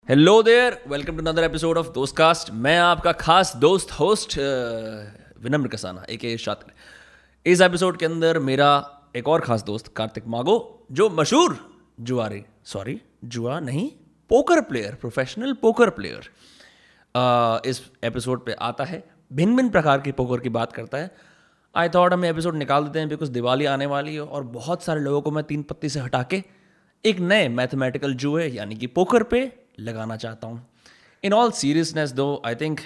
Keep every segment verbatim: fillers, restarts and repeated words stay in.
Hello there, welcome to another episode of Dostcast. मैं आपका खास दोस्त होस्ट विनम्र कसाना एके शातिर। इस एपिसोड के अंदर मेरा एक और खास दोस्त कार्तिक मागो, जो मशहूर जुआरी सॉरी जुआ नहीं poker player, professional poker player, इस एपिसोड पे आता है। भिन्न भिन्न प्रकार की पोकर की बात करता है। आई थॉट हम एपिसोड निकाल देते हैं बिकॉज दिवाली आने वाली है और बहुत सारे लोगों को मैं तीन पत्ती से हटा के एक नए मैथमेटिकल जुए यानी कि पोकर पे लगाना चाहता हूँ। इन all seriousness though I think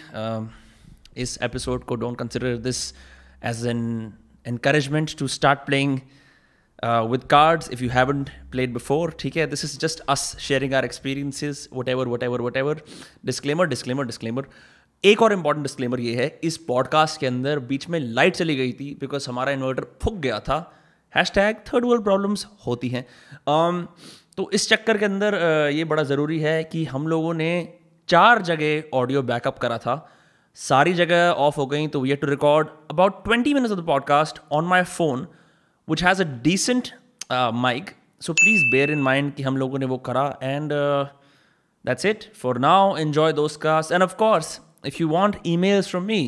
इस एपिसोड को don't consider this as an encouragement to start playing uh, with cards if you haven't played before. ठीक है, this is just us sharing our experiences, whatever whatever whatever. disclaimer disclaimer disclaimer एक और important disclaimer ये है, इस podcast के अंदर बीच में लाइट चली गई थी बिकॉज हमारा इन्वर्टर फूक गया था। हैशटैग थर्ड वर्ल्ड प्रॉब्लम्स होती हैं। um, तो इस चक्कर के अंदर uh, ये बड़ा ज़रूरी है कि हम लोगों ने चार जगह ऑडियो बैकअप करा था, सारी जगह ऑफ हो गई, तो we had to record about twenty minutes of the podcast on my phone which has a decent mic. So please bear in mind कि हम लोगों ने वो करा। And that's it for now. Enjoy Dostcast and of course if you want emails from me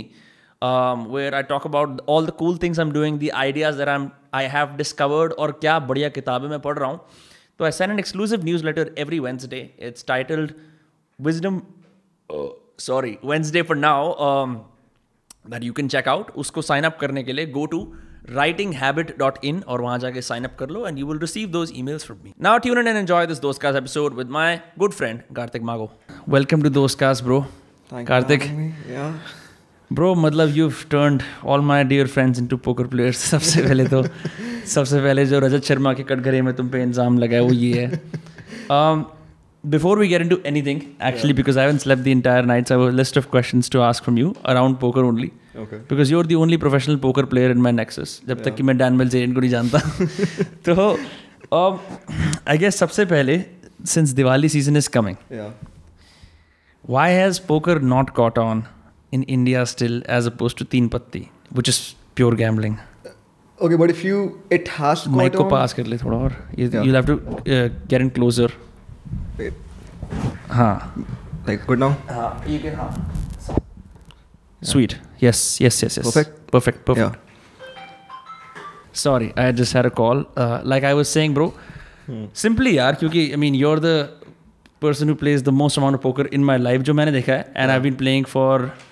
where I talk about all the cool things I am doing, the ideas that I am I have discovered और क्या बढ़िया किताबें मैं पढ़ रहा हूँ, तो I send an exclusive newsletter every Wednesday. It's titled wisdom sorry Wednesday for now, um, that you can check out. उसको sign up करने के लिए go to writing habit dot in और वहाँ जाके sign up कर लो and you will receive those emails from me. Now tune in and enjoy this Dostcast episode with my good friend Karthik Mago. Welcome to Dostcast, bro. Thank Karthik. you. Yeah. Bro, मतलब you've turned all my dear friends into poker players. सबसे पहले तो सबसे पहले जो रजत शर्मा के कटघरे में तुम पे इंजाम लगा है वो ये है। um, Before we get into anything, actually, yeah. because I haven't slept the entire night, so I have a list of questions to ask from you around poker only. Okay. Because you're the only professional poker player in my Nexus. जब yeah. तक कि मैं Dan Bilzerian को नहीं जानता। तो um, I guess सबसे पहले, since Diwali season is coming, yeah. why has poker not caught on in India still as opposed to Teen Patti, which is pure gambling? Okay, but if you, it has caught Mic को on. pass कर ले थोड़ा और। You, Yeah. You'll have to uh, get in closer. Wait. हाँ। Like good now? हाँ, you can, हाँ. Sweet. Yes, yes, yes, yes. Perfect? Perfect, perfect. Yeah. Sorry, I just had a call. Uh, like I was saying, bro, Hmm. simply यार, क्योंकि I mean you're the person who plays the most amount of poker in my life जो मैंने देखा है, and I've been playing for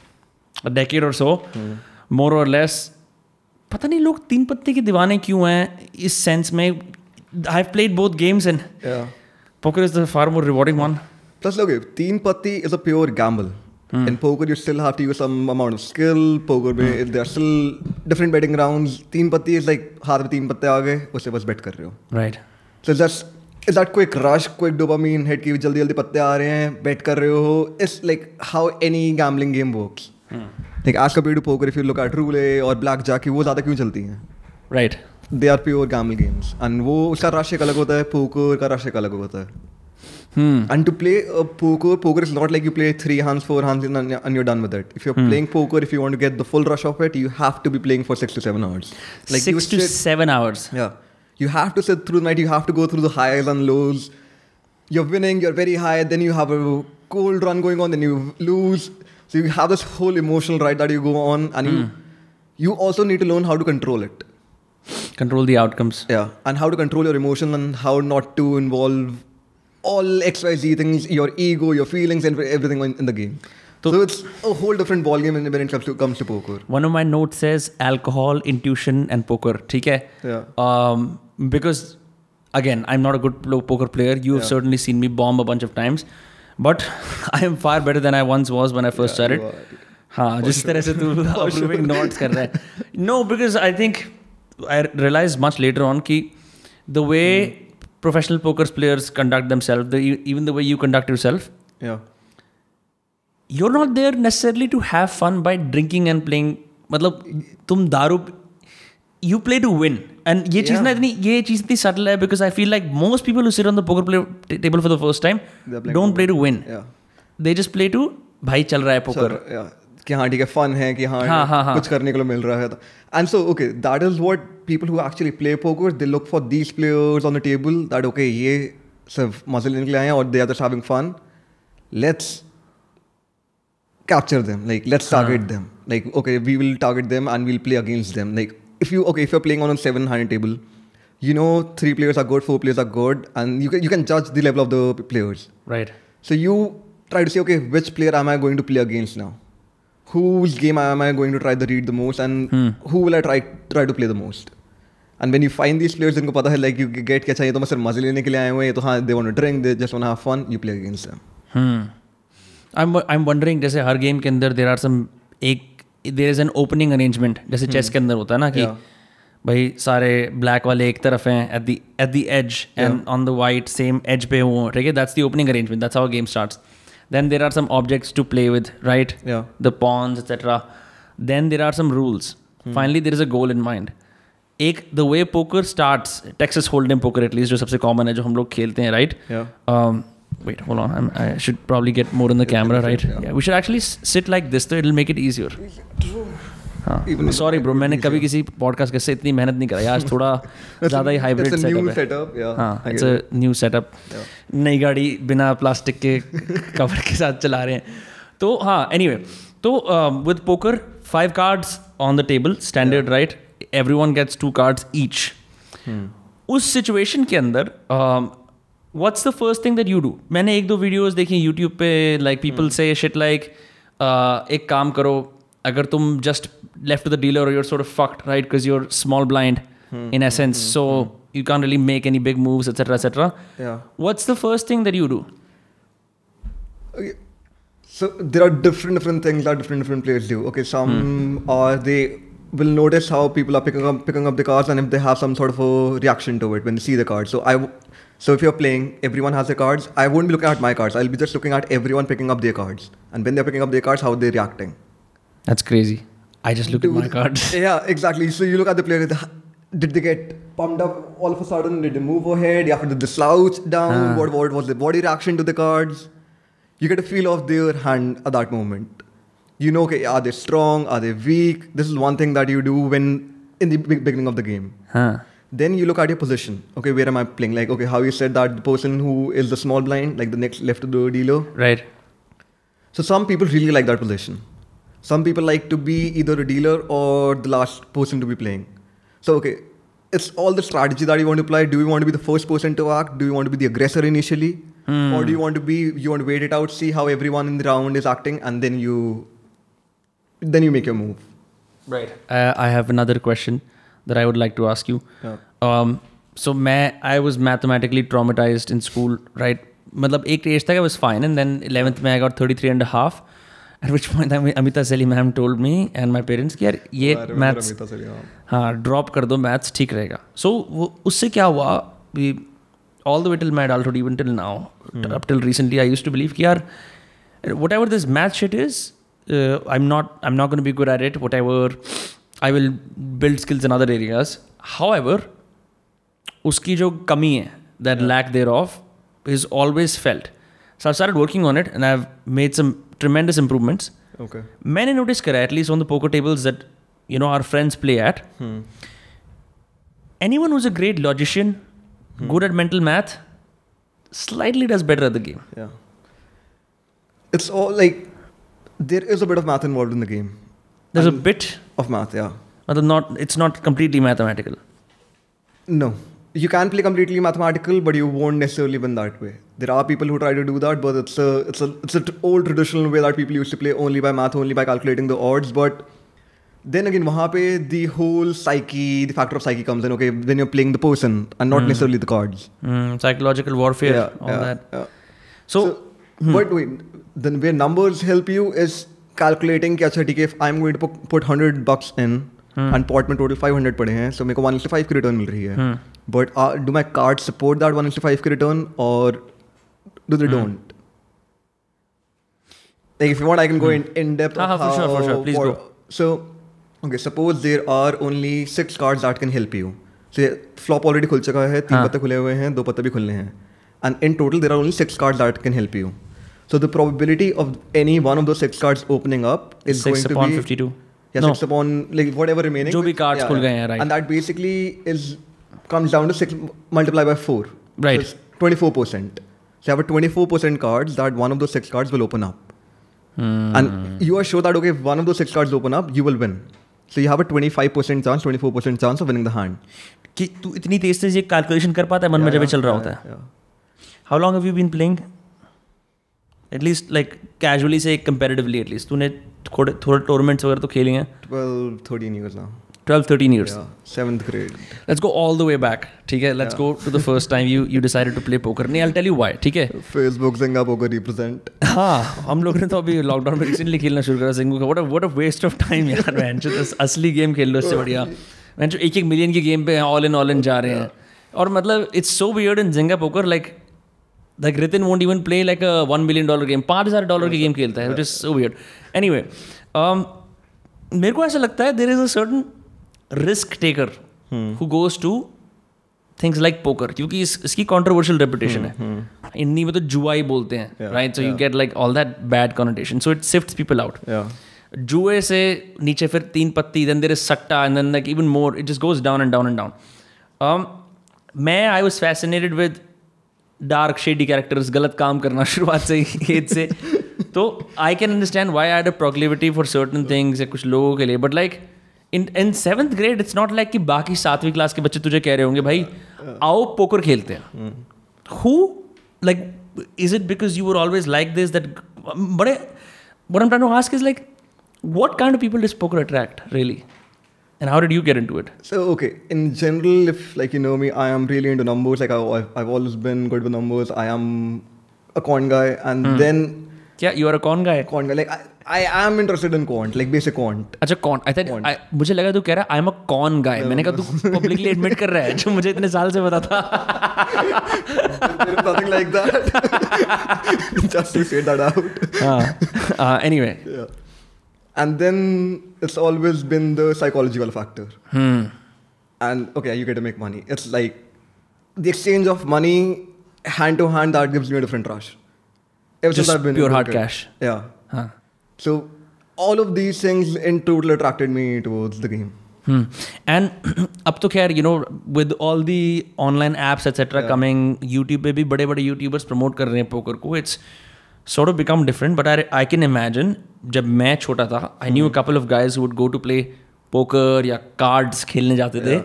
a decade or so, Hmm. more or less. पता नहीं लोग तीन पत्ते के दीवाने क्यों हैं इस सेंस में। I've played both games and Yeah. poker is the far more rewarding one. Plus, okay, Teen Patti is a pure gamble. Hmm. In poker, you still have to use some amount of skill. Poker में Hmm. there are still different betting rounds. Teen Patti is like हाथ में तीन पत्ते आ गए, उससे बस bet कर रहे हो. Right. So it's just is that quick rush, quick dopamine hit की जल्दी जल्दी पत्ते आ रहे हैं, bet कर रहे हो. It's like how any gambling game works. Hmm. Like as compared to poker, if you look at roulette और blackjack, वो ज़्यादा क्यों चलती हैं? Right. They are pure gamble games, and वो उसका rush एक अलग होता है, poker का rush एक अलग होता है. Hmm. And to play a poker, poker is not like you play three hands, four hands, and, and you're done with it. If you're Hmm. playing poker, if you want to get the full rush of it, you have to be playing for six to seven hours. Like you Six to sit- seven hours. Yeah, you have to sit through the night. You have to go through the highs and lows. You're winning, you're very high. Then you have a cold run going on. Then you lose. So you have this whole emotional ride that you go on, and you you also need to learn how to control it. Control the outcomes. Yeah, and how to control your emotion and how not to involve all X Y Z things, your ego, your feelings, and everything in, in the game. So, so it's a whole different ballgame when it comes to comes to poker. One of my notes says alcohol, intuition, and poker. ठीक है? Yeah. Um, because again, I'm not a good plo- poker player. You have Yeah. certainly seen me bomb a bunch of times, but I am far better than I once was when I first Yeah, started. you are. हाँ, जिस तरह से तू approving nods कर रहा है. No, because I think I realized much later on कि the way professional poker players conduct themselves, the, even the way you conduct yourself, Yeah. you're not there necessarily to have fun by drinking and playing. मतलब तुम दारू you play to win, and ये चीज़ Yeah. ना इतनी ये चीज़ इतनी subtle है because I feel like most people who sit on the poker play, t- table for the first time They're playing don't to play to win. Yeah. They just play to भाई चल रहा है poker. So, yeah. कि हाँ ठीक है fun है कि हाँ, हाँ, हाँ, हाँ. कुछ करने को मिल रहा है तो and so okay that is what people who actually play poker they look for these players on the table that okay ये सिर्फ मजे लेने के लिए आए हैं और they are just having fun let's capture them. Like, let's target them. Like, okay, we will target them and we'll play against them. Like, if you okay, if you're playing on a seven-handed table, you know three players are good, four players are good, and you can you can judge the level of the players. Right. So you try to say, okay, which player am I going to play against now? Whose game am I going to try to read the most, and hmm. who will I try try to play the most? And when you find these players, जिनको पता है like you get क्या चाहिए, तो मैं सिर्फ मजे लेने के लिए आए हुए हैं, तो हाँ, they want to drink, they just want to have fun, you play against them. Hmm. I'm I'm wondering, जैसे हर गेम के अंदर there are some एक there is an opening arrangement, जैसे चेस के अंदर होता है ना कि भाई सारे ब्लैक वाले एक तरफ हैं at the at the edge and on the white same edge पे हो, ठीक है? That's the opening arrangement. That's how a game starts. Then there are some objects to play with, right? Yeah. The pawns, et cetera. Then there are some rules. Hmm. Finally, there is a goal in mind. एक the way poker starts, Texas Hold'em poker at least, जो सबसे common है, जो हम लोग खेलते हैं, right? Yeah. Um, wait, hold on. I'm, I should probably get more in the camera, right? Yeah. yeah. We should actually sit like this, so it'll make it easier. हाँ. Sorry, bro. मैंने कभी किसी podcast से इतनी मेहनत नहीं करा. आज थोड़ा ज़्यादा ही hybrid setup है. It's a new setup. Yeah. हाँ. It's a new setup. नई गाड़ी बिना प्लास्टिक के कवर के साथ चला रहे हैं. तो हाँ. Anyway, तो with poker, five cards on the table, standard, yeah. right? Everyone gets two cards each. Hmm. उस situation के अंदर, um, what's the first thing that you do? मैंने एक दो videos देखी YouTube पे, like people hmm. say shit like, uh, एक काम करो, अगर तुम just left to the dealer, you're sort of fucked, right? Because you're small blind hmm. in essence, hmm. so hmm. you can't really make any big moves, et cetera, et cetera. Yeah. What's the first thing that you do? Okay. So there are different different things that different different players do. Okay, some hmm. are they will notice how people are picking up picking up the cards, and if they have some sort of a reaction to it when they see the cards. So I, so if you're playing, everyone has their cards. I won't be looking at my cards. I'll be just looking at everyone picking up their cards, and when they're picking up their cards, how they're reacting. That's crazy. I just look Dude, at my cards. Yeah, exactly. So you look at the player. Did they get pumped up all of a sudden? Did they move ahead? Yeah, did they slouch down? Ah. What what was the body reaction to the cards? You get a feel of their hand at that moment. You know, okay, are they strong? Are they weak? This is one thing that you do when in the beginning of the game. Huh. Then you look at your position. Okay, where am I playing? Like, okay, how you said that the person who is the small blind, like the next left to the dealer. Right. So some people really like that position. Some people like to be either a dealer or the last person to be playing. So, okay, it's all the strategy that you want to apply. Do you want to be the first person to act? Do you want to be the aggressor initially? Hmm. Or do you want to be, you want to wait it out, see how everyone in the round is acting, and then you, then you make your move. Right. Uh, I have another question that I would like to ask you. Yeah. Um, so, मैं, I was mathematically traumatized in school, right? मतलब एक age तक I was fine, and then eleventh में I got thirty-three and a half. At which point Amita Seli ma'am told me and my parents कि यार ये maths हाँ drop कर दो, maths ठीक रहेगा. So वो उससे क्या हुआ? All the way till my adulthood, even till now, hmm. up till recently, I used to believe कि यार whatever this math shit is, uh, I'm not I'm not going to be good at it. Whatever, I will build skills in other areas. However, उसकी जो कमी है, that yeah. lack thereof, is always felt. So I've started working on it, and I've made some tremendous improvements. Okay. मैंने notice करा, at least on the poker tables that you know our friends play at. Hmm. Anyone who's a great logician, hmm. good at mental math, slightly does better at the game. Yeah. It's all like there is a bit of math involved in the game. There's and a bit of math, yeah. But not it's not completely mathematical. No. You can play completely mathematical, but you won't necessarily win that way. There are people who try to do that, but it's a it's a it's an old traditional way that people used to play only by math, only by calculating the odds. But then again, वहाँ पे the whole psyche, the factor of psyche comes in. Okay, when you're playing the person and not mm. necessarily the cards. Mm, psychological warfare, yeah, all yeah, that. Yeah. So, so hmm. but wait, then where numbers help you is calculating कि अच्छा ठीक है, if I'm going to put, put one hundred bucks in hmm. and pot में total five hundred पड़े हैं, so मेरे को one is to five की return मिल रही है. Hmm. But uh, do my cards support that one is to five की return, or do they hmm. don't? Like if you want, I can go in, in depth. Ah, of how, for sure, for sure. Please for, go. So, okay, suppose there are only six cards that can help you. So flop already खुल चुका है, तीन पत्ते खुले हुए हैं, दो पत्ते भी खुलने हैं. And in total, there are only six cards that can help you. So the probability of any one of those six cards opening up is six going to be... six upon fifty-two. Yeah, no. six upon, like whatever remaining. जो भी cards खुल गए हैं, right. And that basically is comes down to six multiplied by four. Right. So it's twenty-four percent. So you have a twenty-four percent cards that one of those six cards will open up. Hmm. And you are sure that, okay, if one of those six cards open up, you will win. So you have a twenty-five percent chance, twenty-four percent chance of winning the hand. कि तू इतनी तेज से ये calculation कर पाता है मन में जब ये चल रहा होता है. How long have you been playing? At least like casually से कंपैरेटिवली एटलीस्ट तूने थोड़े थोड़े टूर्नामेंट्स वगैरह तो खेली हैं? twelve, thirteen years now. twelve, thirteen years. Yeah, seventh grade. Let's go all the way back. ठीक है, let's go to the first time you you decided to play poker. नहीं, I'll tell you why. ठीक है. Facebook Zynga Poker represent. हाँ, हम लोग ने तो अभी लॉकडाउन में रिसेंटली खेलना शुरू करा Zynga का. What a what a waste of time यार man. जो असली गेम खेल लो इससे बढ़िया. मैं जो एक एक मिलियन की गेम पे ऑल इन ऑल इन जा रहे हैं. और मतलब it's so weird in Zynga Poker like like Ritin won't even play like a one million dollar game. पाँच हज़ार डॉलर की गेम खेलता है, which is so weird. Anyway, um, मेरे को ऐसा लगता है there is a certain risk taker hmm. who goes to things like poker क्योंकि इस, इसकी controversial reputation hmm. है. हिंदी में तो जुआ ही बोलते हैं, yeah. right? So yeah. you get like all that bad connotation. So it sifts people out. Yeah. जुए से नीचे फिर तीन पत्ती, then there is सट्टा, and then like even more, it just goes down and down and down. Um, मैं I was fascinated with dark shady characters, गलत काम करना शुरुआत से ही एज से. तो I can understand why I had a proclivity for certain things या कुछ लोगों के लिए, but like in in seventh grade it's not like कि बाकी सातवीं क्लास के बच्चे तुझे कह रहे होंगे भाई आओ पोकर खेलते हैं. Who like is it because you were always like this that बड़े what I'm trying to ask is like what kind of people does poker attract really, and how did you get into it? So okay, in general, if like you know me, I am really into numbers. Like I, I've, I've always been good with numbers. I am a quant guy, and hmm. then yeah, you are a quant guy. Quant guy, like I, I am interested in quant, like basic quant. अच्छा quant. I thought I, मुझे लगा तू कह रहा I am a con guy. No, मैंने कहा तू publicly admit कर रहा है जो मुझे इतने साल से पता था. There is nothing like that. Just to say that out. uh, uh, anyway. Yeah. And then it's always been the psychological factor. Hmm. And okay, you get to make money. It's like the exchange of money hand to hand that gives me a different rush. Ever Just since I've been pure hard cash. Yeah. Huh. So all of these things in total attracted me towards the game. Hmm. And अब तो खैर you know with all the online apps et cetera yeah. coming, YouTube पे भी बड़े बड़े YouTubers promote कर रहे हैं poker को. It's sort of become different, but I, I can imagine जब मैं छोटा था I knew a couple of guys who would go to play poker या cards खेलने जाते थे.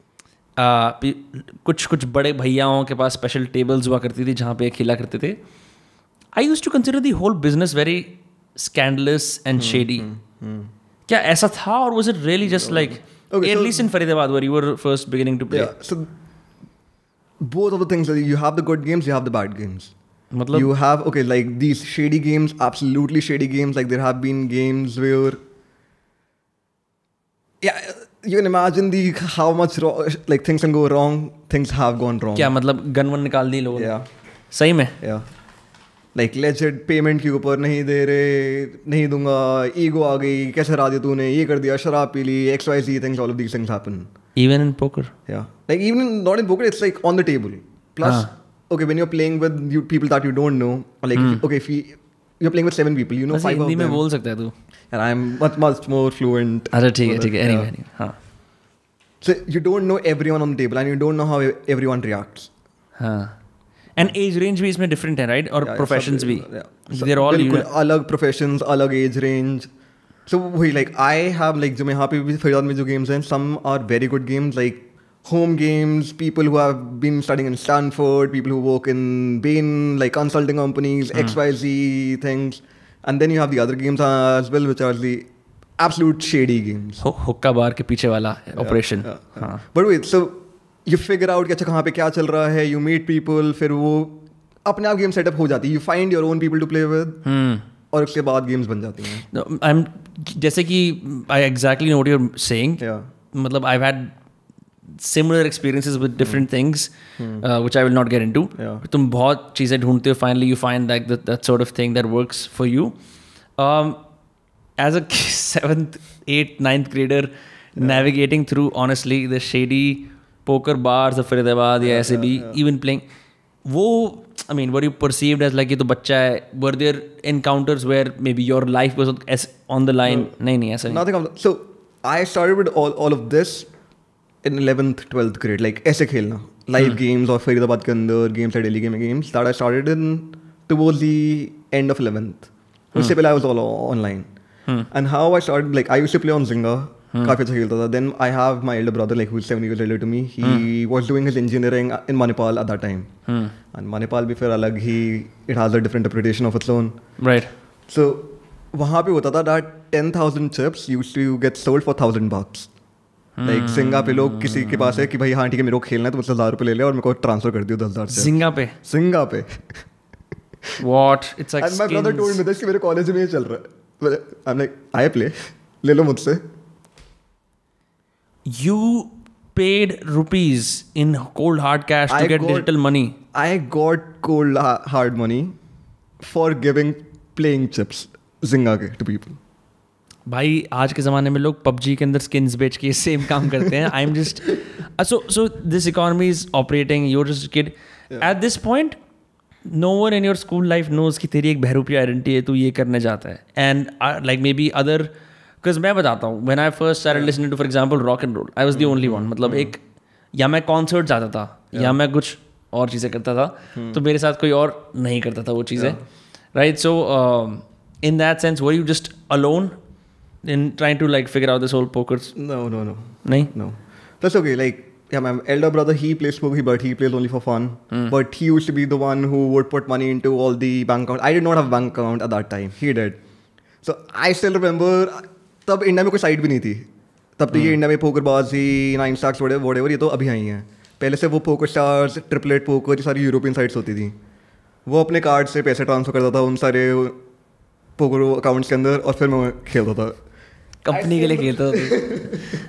uh, कुछ कुछ बड़े भैयाओं के पास स्पेशल टेबल्स हुआ करती थी जहाँ पे खेला करते थे. I used to consider the whole business very scandalous and shady. hmm, hmm. क्या ऐसा था or was it really just like okay, at so, least in Faridabad where you were first beginning to play? Yeah, so both of the things, you have the good games, you have the bad games. Matlab? You have, okay, like these shady games, absolutely shady games. Like there have been games where, yeah, you can imagine the how much ro- like things can go wrong. Things have gone wrong. क्या मतलब gun one निकाल दी लोगों ने? Yeah. सही में? Yeah. Like legit payment के ऊपर नहीं दे रहे, नहीं दूंगा, ego आ गई, कैसे हरा दिया तूने, ये कर दिया, शराब पी ली, X Y Z things, all of these things happen. Even in poker? Yeah. Like even in, not in poker, it's like on the table. Plus, ah. okay, when you're playing with you, people that you don't know, or like, hmm. if, okay, if you, you're playing with seven people, you know five of them. Hindi में बोल सकता है तू. And I'm much, much more fluent. अच्छा ठीक है ठीक है. Anyway, anyway, हाँ. So you don't know everyone on the table, and you don't know how everyone reacts. हाँ. And age range भी इसमें different है, right? और yeah, professions सब, भी. Yeah. They're all बिल्कुल अलग professions, अलग age range. So वही like I have like जो मैं यहाँ पे भी फरीदाबाद में जो games हैं, some are very good games like home games, people who have been studying in Stanford, people who work in Bain, like consulting companies, mm. X Y Z things. And then you have the other games as well, which are the absolute shady games. Hookah bar के पीछे वाला operation. Yeah, yeah, yeah. But wait, so you figure out कि अच्छा कहाँ पे क्या चल रहा है, you meet people, फिर वो अपने आप game setup हो जाती है. You find your own people to play with. Hmm. और उसके बाद गेम्स बन जाती हैं. No, I'm जैसे कि I exactly know what you're saying. Yeah. मतलब I've had similar experiences with different hmm. things, hmm. Uh, which I will not get into. Yeah. तुम बहुत चीज़ें ढूंढते हो. Finally, you find like that that sort of thing that works for you. Um, as a seventh, eighth, ninth grader, yeah. navigating through honestly the shady poker bars of Faridabad या ऐसे भी even playing, वो I mean, were you perceived as like ये तो बच्चा है? Were there encounters where maybe your life was on the line? No, नहीं नहीं ऐसा नहीं. Nothing of that. So I started with all all of this in eleventh, twelfth grade, like ऐसे खेलना. live games और फरीदाबाद के अंदर games like Delhi game games that I started in towards the end of eleventh. उससे पहले I was all online. And how I started, like I used to play on Zynga. काफी अच्छा खेलता था. Then I have my elder brother, like who is seven years older to me. He was doing his engineering in Manipal at that time. And Manipal भी फिर अलग ही, it has a different interpretation of its own. Right. So वहाँ पे होता था that ten thousand chips used to get sold for thousand bucks. Like Zynga पे लोग किसी के पास है कि भाई हाँ ठीक है मेरे को खेलना है तो मुझसे हजार रुपये ले ले और मेरे को ट्रांसफर कर दियो दस हजार से. Zynga पे. Zynga पे. What? It's like. And my brother told me this कि मेरे कॉलेज में ये चल रहा है. I'm like I play. ले लो मुझसे. You paid rupees in cold hard cash to I get got- digital money. I got cold ha- hard money for giving playing chips Zynga के to people. भाई आज के ज़माने में लोग पबजी के अंदर स्किन्स बेच के सेम काम करते हैं. I am just so so this economy is operating. You're just kid at this point. No one in your school life knows कि तेरी एक बहरूपी आइडेंटिटी है, तू ये करने जाता है. And like may be other, because मैं बताता हूँ when I first started listening to for example rock and roll, I was the only one. मतलब एक या मैं कॉन्सर्ट जाता था या मैं कुछ और चीज़ें करता था, तो मेरे साथ कोई और नहीं करता था वो चीज़ें. Right. So in that sense were you just alone in trying to like figure out this whole poker? No, no, no. Nahin? No. That's okay. Like, yeah, my elder brother, he plays poker, but he plays only for fun. Mm. But he used to be the one who would put money into all the bank account. I did not have bank account at that time. He did. So I still remember, तब India में कोई site भी नहीं थी. तब तो ये India में पोकर बाजी, नाइन स्टार्स whatever, ये तो अभी आई हैं. पहले से वो पोकर स्टार्स, ट्रिपलेट पोकर, ये सारी यूरोपियन साइट्स होती थी. वो अपने कार्ड से पैसे ट्रांसफर करता था उन सारे पोकर अकाउंट्स के अंदर और फिर मैं खेलता था. कंपनी के लिए खेलता था.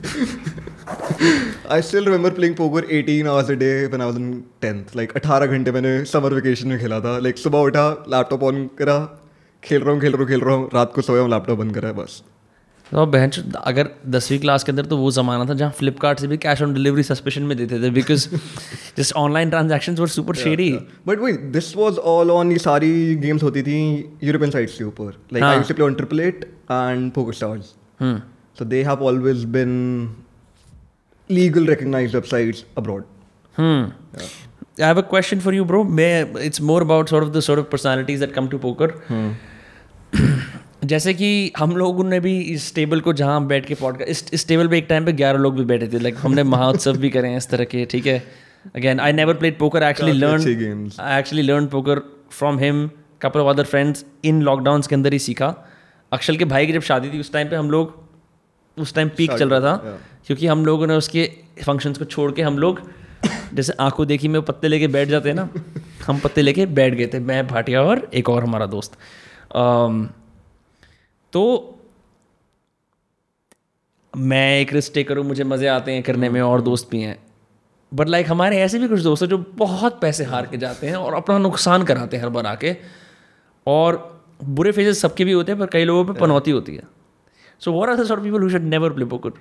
I still remember playing poker eighteen hours a day when I was in tenth. Like अठारह घंटे मैंने समर वेकेशन में खेला था. Like सुबह उठा, लैपटॉप ऑन करा, खेल रहा हूँ खेल रहा हूँ खेल रहा हूँ, रात को सोया हूँ, लैपटॉप बंद करा है बस. तो बहन अगर दसवीं क्लास के अंदर तो वो ज़माना था जहाँ फ्लिपकार्ट से भी कैश ऑन डिलीवरी सस्पेशन में देते थे because just online transactions were super shady. But वही दिस वाज ऑल ऑन, ये सारी गेम्स होती थी यूरोपियन साइट्स के ऊपर. Like I used to play on triple eight and poker stars. So they have always been legal recognized websites abroad. Hmm. Yeah. I have a question for you, bro. May, it's more about sort of the sort of personalities that come to poker. Hmm. जैसे कि हम लोगों ने भी इस table को जहाँ बैठ के पॉडकास्ट, इस इस टेबल पे एक टाइम पे ग्यारह लोग भी बैठे थे. लाइक हमने महाउत्सव भी करे हैं इस तरह के. ठीक है. Again I never played poker. I actually learn I actually learn poker from him, couple of other friends. In lockdowns के अंदर ही सीखा. अक्षल के भाई की जब शादी थी उस टाइम पे हम लोग, उस टाइम पीक चल रहा था क्योंकि हम लोगों ने उसके फंक्शंस को छोड़ के हम लोग जैसे आंखों देखी में पत्ते लेके बैठ जाते हैं ना, हम पत्ते लेके बैठ गए थे, मैं, भाटिया और एक और हमारा दोस्त. um, तो मैं एक रिस्क टेकर हूँ, मुझे मज़े आते हैं करने में और दोस्त भी हैं. बट लाइक like, हमारे ऐसे भी कुछ दोस्त हैं जो बहुत पैसे हार के जाते हैं और अपना नुकसान कराते हैं हर बार आके. और बुरे फेजेस सबके भी होते हैं पर कई लोगों पे पनौती होती है. So what are the sort of people who should never play poker?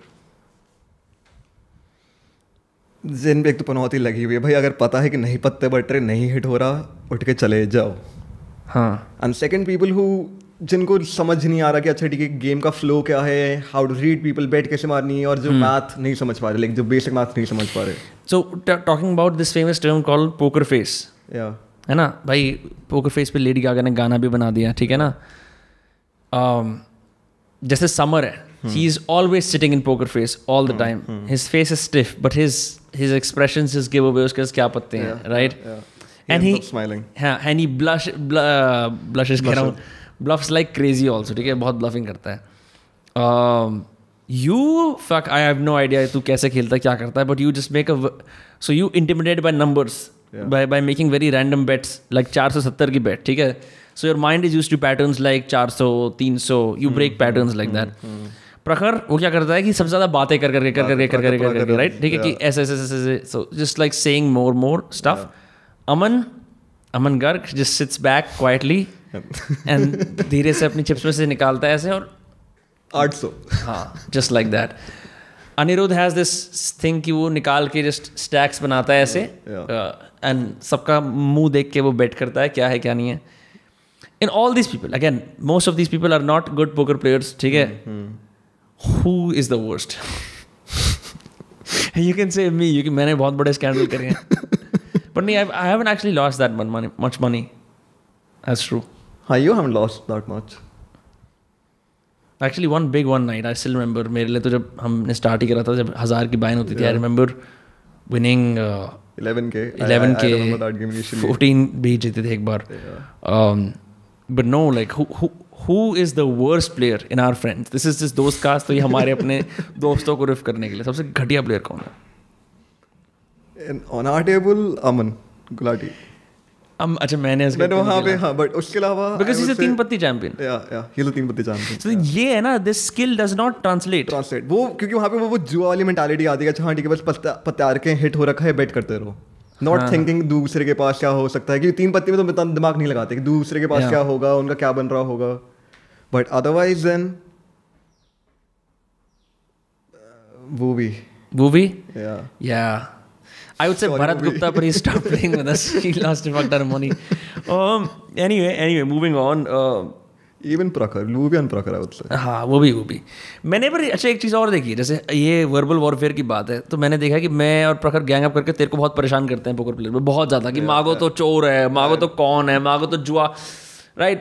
जिन पे एक तो पनौती लगी हुई है भाई. अगर पता है कि नहीं पत्ते बट रहे, नहीं हिट हो रहा, उठ के चले जाओ. हाँ. एंड सेकंड पीपल हु जिनको समझ नहीं आ रहा कि अच्छा ठीक है गेम का फ्लो क्या है, how to read people, bet कैसे मारनी है, और जो मैथ नहीं समझ पा रहे, लाइक जो बेसिक मैथ नहीं समझ पा रहे. So talking about this famous term called poker face. या है ना भाई. पोकर फेस पे लेडी गागा ने गाना भी बना दिया. ठीक है ना. um, जैसे समर है, he is always sitting in poker face all the time. His face is stiff but his his expressions just give away उसके क्या पत्ते हैं. राइट. And he smiling. हाँ. एंड ही ब्लश ब्लशेस कह रहा हूँ, ब्लफ्स लाइक क्रेजी ऑल्सो. ठीक है. बहुत ब्लफिंग करता है. You fuck I have no idea तू कैसे खेलता है, क्या करता है, but you just make a so you intimidate by numbers, by by making very random bets like चार सौ सत्तर की बेट. ठीक है. So your mind is used to patterns like चार सौ, तीन सौ. You break patterns like that. प्रखर वो क्या करता है कि सबसे ज़्यादा बातें कर करके कर करके कर करके कर करके राइट. ठीक है कि ऐसे ऐसे ऐसे ऐसे. So just like saying more more stuff. Aman Aman Garg just sits back quietly and धीरे से अपनी चिप्स में से निकालता है ऐसे और आठ सौ. हाँ. Just like that. Anirudh has this thing कि वो निकाल के जस्ट स्टैक्स बनाता है ऐसे एंड सबका मुंह देख के वो बेट करता है क्या है क्या नहीं है. In all these people, again, most of these people are not good poker players. ठीक है. Who is the worst? You can say me. You can, मैंने बहुत बड़े स्कैंडल करे हैं. But no, I haven't actually lost that money, much money. That's true. हाँ, you haven't lost that much. Actually, one big one night, I still remember. मेरे लिए तो जब हमने स्टार्ट ही करा था, जब हजार की बाइन होती थी, I remember winning uh, eleven K. eleven K, I, I remember that game initially. fourteen भी जीते थे एक बार. Yeah. Um, but no, like who who who is the worst player in our friends? This is just दोस्त cast, तो ये हमारे अपने दोस्तों को रिफ करने के लिए सबसे घटिया प्लेयर कौन है? And on our table, Aman Gulati. हम अच्छा मैंने इसके मैंने वहाँ पे हाँ, but उसके अलावा because he's a तीन पत्ती champion. Yeah, yeah, he's a तीन पत्ती champion. So ये है ना, this skill does not translate. Translate. वो क्योंकि वहाँ पे वो वो जुआ वाली मेंटालिटी आती है, अच्छा हाँ ठीक है, बस पत्ता पत्तार के हिट हो रखा है, बेट करते रहो. Not हाँ. thinking दूसरे के पास क्या हो सकता है, क्योंकि तीन पत्ती में तो इतना दिमाग नहीं लगाते कि दूसरे के पास Yeah. क्या होगा, उनका क्या बन रहा होगा. But otherwise then वो भी वो भी yeah. yeah. I would say Sorry, Bharat movie. Gupta, but he stopped playing with us. He lost a fuck ton of money. Um, anyway, anyway, moving on. Uh, Even Prakhar, वो भी अनप्रखर है उससे. हाँ वो भी वो भी मैंने पर अच्छा एक चीज़ और देखी है, जैसे ये वर्बल वॉरफेयर की बात है, तो मैंने देखा कि मैं और प्रखर गैंग अप करके तेरे को बहुत परेशान करते हैं पोकर प्लेयर में बहुत ज़्यादा, कि मांगो तो चोर है, मांगो तो कौन है, मांगो तो जुआ, right?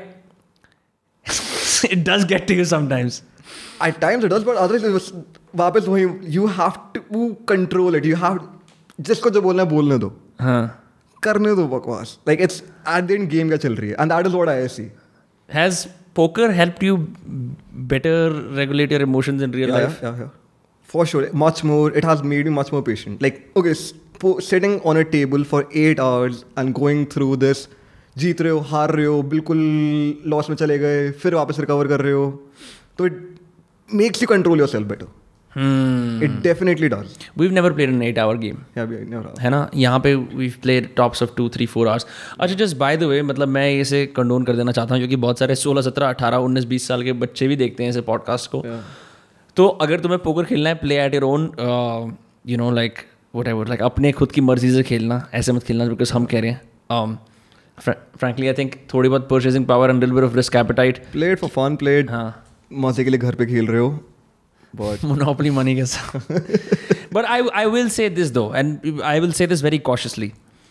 It does get to you sometimes. At times it does, but otherwise वापस वही you have to control it. You have जिसको जो बोलना है बोलने दो, हाँ. करने दो बकवास. Like it's at the end game क्या चल रही है, and that is what I see. Has poker helped you better regulate your emotions in real Yeah, life? yeah, yeah, yeah. For sure, much more. It has made me much more patient. Like okay, sp- sitting on a table for eight hours and going through this, जीत रहे हो, हार रहे हो, बिल्कुल loss में चले गए, फिर वापस रिकवर कर रहे हो, तो it makes you control yourself better. Hmm. It definitely does. We've never played an eight hour game. Yeah, we never have. है ना, यहाँ पे we've played tops of two, three, four hours. अच्छा just by the way, मतलब मैं इसे condone कर देना चाहता हूँ, क्योंकि बहुत सारे सोलह सत्रह अठारह उन्नीस बीस साल के बच्चे भी देखते हैं इसे पॉडकास्ट को. Yeah. तो अगर तुम्हें पोकर खेलना है, play at your own, you know like whatever, like अपने खुद की मर्जी से खेलना, ऐसे मत खेलना बिकॉज हम कह रहे हैं. फ्रैंकली आई थिंक थोड़ी बहुत purchasing power and little bit of risk appetite. Played for fun, played हाँ, मजे के लिए घर पे खेल रहे हो, but monopoly money के साथ. But I I will say this though, and I will say this very cautiously.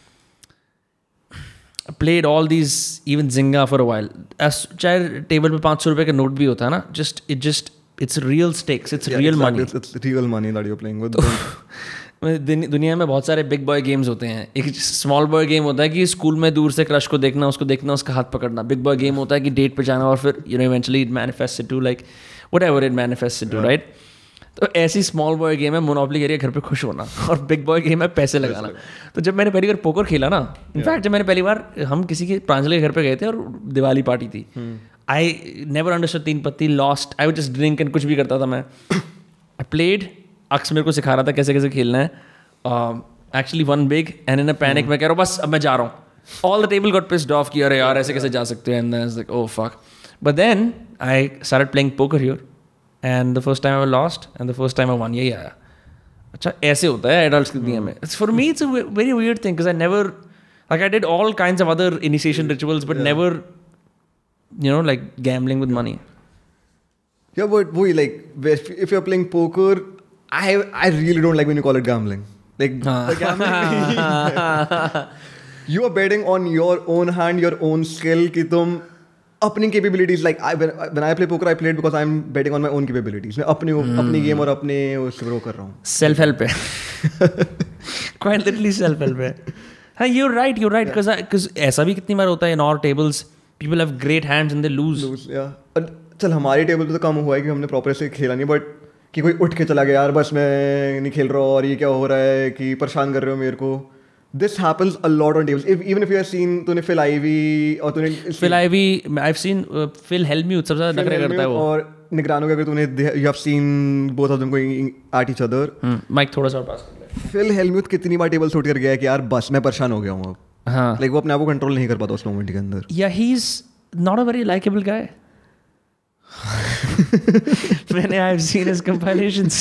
I played all these, even Zynga for a while. As चाहे टेबल पे पाँच सौ रुपये का नोट भी होता है ना, just it just it's real stakes, it's yeah, real exactly. money. It's, it's real money that you're playing with. दुनि- दुनिया में बहुत सारे बिग बॉय गेम्स होते हैं. एक स्मॉल बॉय गेम होता है कि स्कूल में दूर से क्रश को देखना, उसको देखना, उसका हाथ पकड़ना. बिग बॉय गेम होता है कि डेट पे जाना और फिर you know eventually it manifest into like whatever it manifest into, right? तो ऐसी स्मॉल बॉय गेम है मोनोपोली करिए घर पे खुश होना, और बिग बॉय गेम है पैसे लगाना. तो जब मैंने पहली बार पोकर खेला ना, इनफैक्ट जब मैंने पहली बार, हम किसी के प्रांजलि के घर पे गए थे और दिवाली पार्टी थी. I never understood teen patti, lost, I would just drink and कुछ भी करता था मैं. आई प्लेड, अक्स मेरे को सिखा रहा था कैसे कैसे खेलना है. Actually one big and in a panic मैं कह रहा हूँ बस अब मैं जा रहा हूँ. All the table got pissed off कि अरे यार ऐसे कैसे जा सकते हैं, and then like oh fuck. But then I started playing poker here and the first time I lost and the first time I won. यही आया, अच्छा ऐसे होता है एडल्ट्स की दुनिया में. For me it's a very weird thing because I never, like I did all kinds of other initiation rituals but never you know like gambling with money. Yeah, but boy, like if, if you're playing poker, I I really don't like when you call it gambling. Like the gambling, you are betting on your own hand, your own skill. कि तुम अपनी capabilities, like I when, when I play poker, I play it because I'm betting on my own capabilities. मैं अपनी hmm. अपनी game और अपने उससे वो कर रहा हूँ. Self help है. Quite literally self help है. हाँ, you're right, you're right, because because ऐसा भी कितनी बार होता है in our tables. People have great hands and they lose. Lose, yeah. चल हमारे टेबल पे तो कम हुआ है कि हमने प्रॉपर से खेला नहीं, बट कि कोई उठ के चला गया यार बस मैं नहीं खेल रहा हूँ और ये क्या हो रहा है कि परेशान कर रहे हो मेरे को. This happens a lot on tables. If, even if you have seen, तूने Phil Ivey और तूने Phil Ivey, I've seen uh, Phil Hellmuth सबसे ज़्यादा नखरे करता है वो. और निगरानों के अगर तूने you have seen both of them going at each other. Mic थोड़ा सा और पास कर ले. Phil Hellmuth कितनी बार टेबल उठ कर गया है कि यार बस मैं परेशान हो गया हूँ अब. हाँ. Like वो अपने आप को कंट्रोल नहीं कर पाता उस मोमेंट के अंदर. Yeah, he's not a very likable guy. मैंने I've seen his compilations.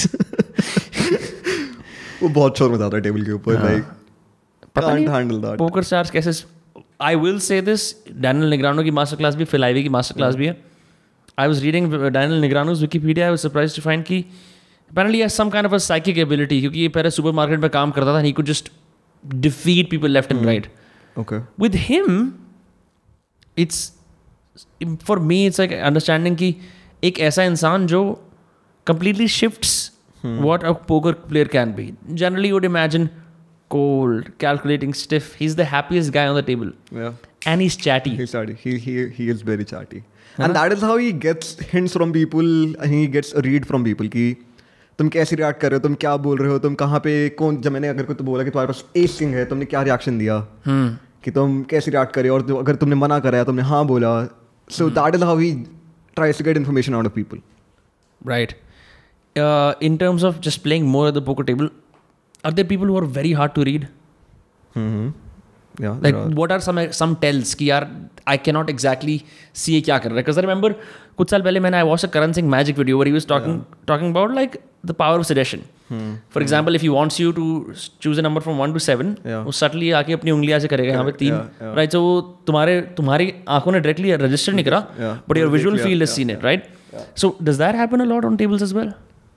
वो बहुत शोर मचाता है टेबल के ऊपर. Like can't handle that. Poker stars कैसे? I will say this, Daniel Negreanu की मास्टर क्लास भी, Phil Ivey की मास्टर क्लास भी है. I was reading Daniel Negreanu's Wikipedia. I was surprised to find कि apparently he has some kind of a psychic ability, क्योंकि ये पहले supermarket में काम करता था. He could just defeat people left and right. Okay. With him, it's for me it's like understanding कि एक ऐसा इंसान जो completely shifts hmm. what a poker player can be. Generally, you would imagine cold, calculating, stiff. He's the happiest guy on the table. Yeah. And he's chatty. He's chatty. He he he is very chatty. And that is how he gets hints from people and he gets a read from people कि तुम कैसे react कर रहे हो, तुम क्या बोल रहे हो, तुम कहाँ पे कौन, जब मैंने अगर कोई तो बोला कि तुम्हारे पास एस किंग है, तुमने क्या रिएक्शन दिया, hmm. कि तुम कैसे रिएक्ट करे, और तो अगर तुमने मना करा तुमने हाँ बोला. So hmm. that is how he tries to get information out of people. Right. Uh, in terms of just playing more at the poker table, are there people who are very hard to read? Mm-hmm. Yeah, like are. What are some some tells कि यार I cannot exactly see ये क्या कर रहा है? Because I remember कुछ साल पहले मैंने I watched a Karan Singh magic video where he was talking yeah. talking about like the power of suggestion. Hmm. For hmm. example, if he wants you to choose a number from one to seven, yeah. वो subtly आके अपनी उंगलियां से करेगा यहाँ पे तीन, yeah, yeah. right? So वो तुम्हारे तुम्हारी आंखों ने directly register नहीं करा, yeah. but your visual field has yeah, seen yeah. it, right? Yeah. So does that happen a lot on tables as well?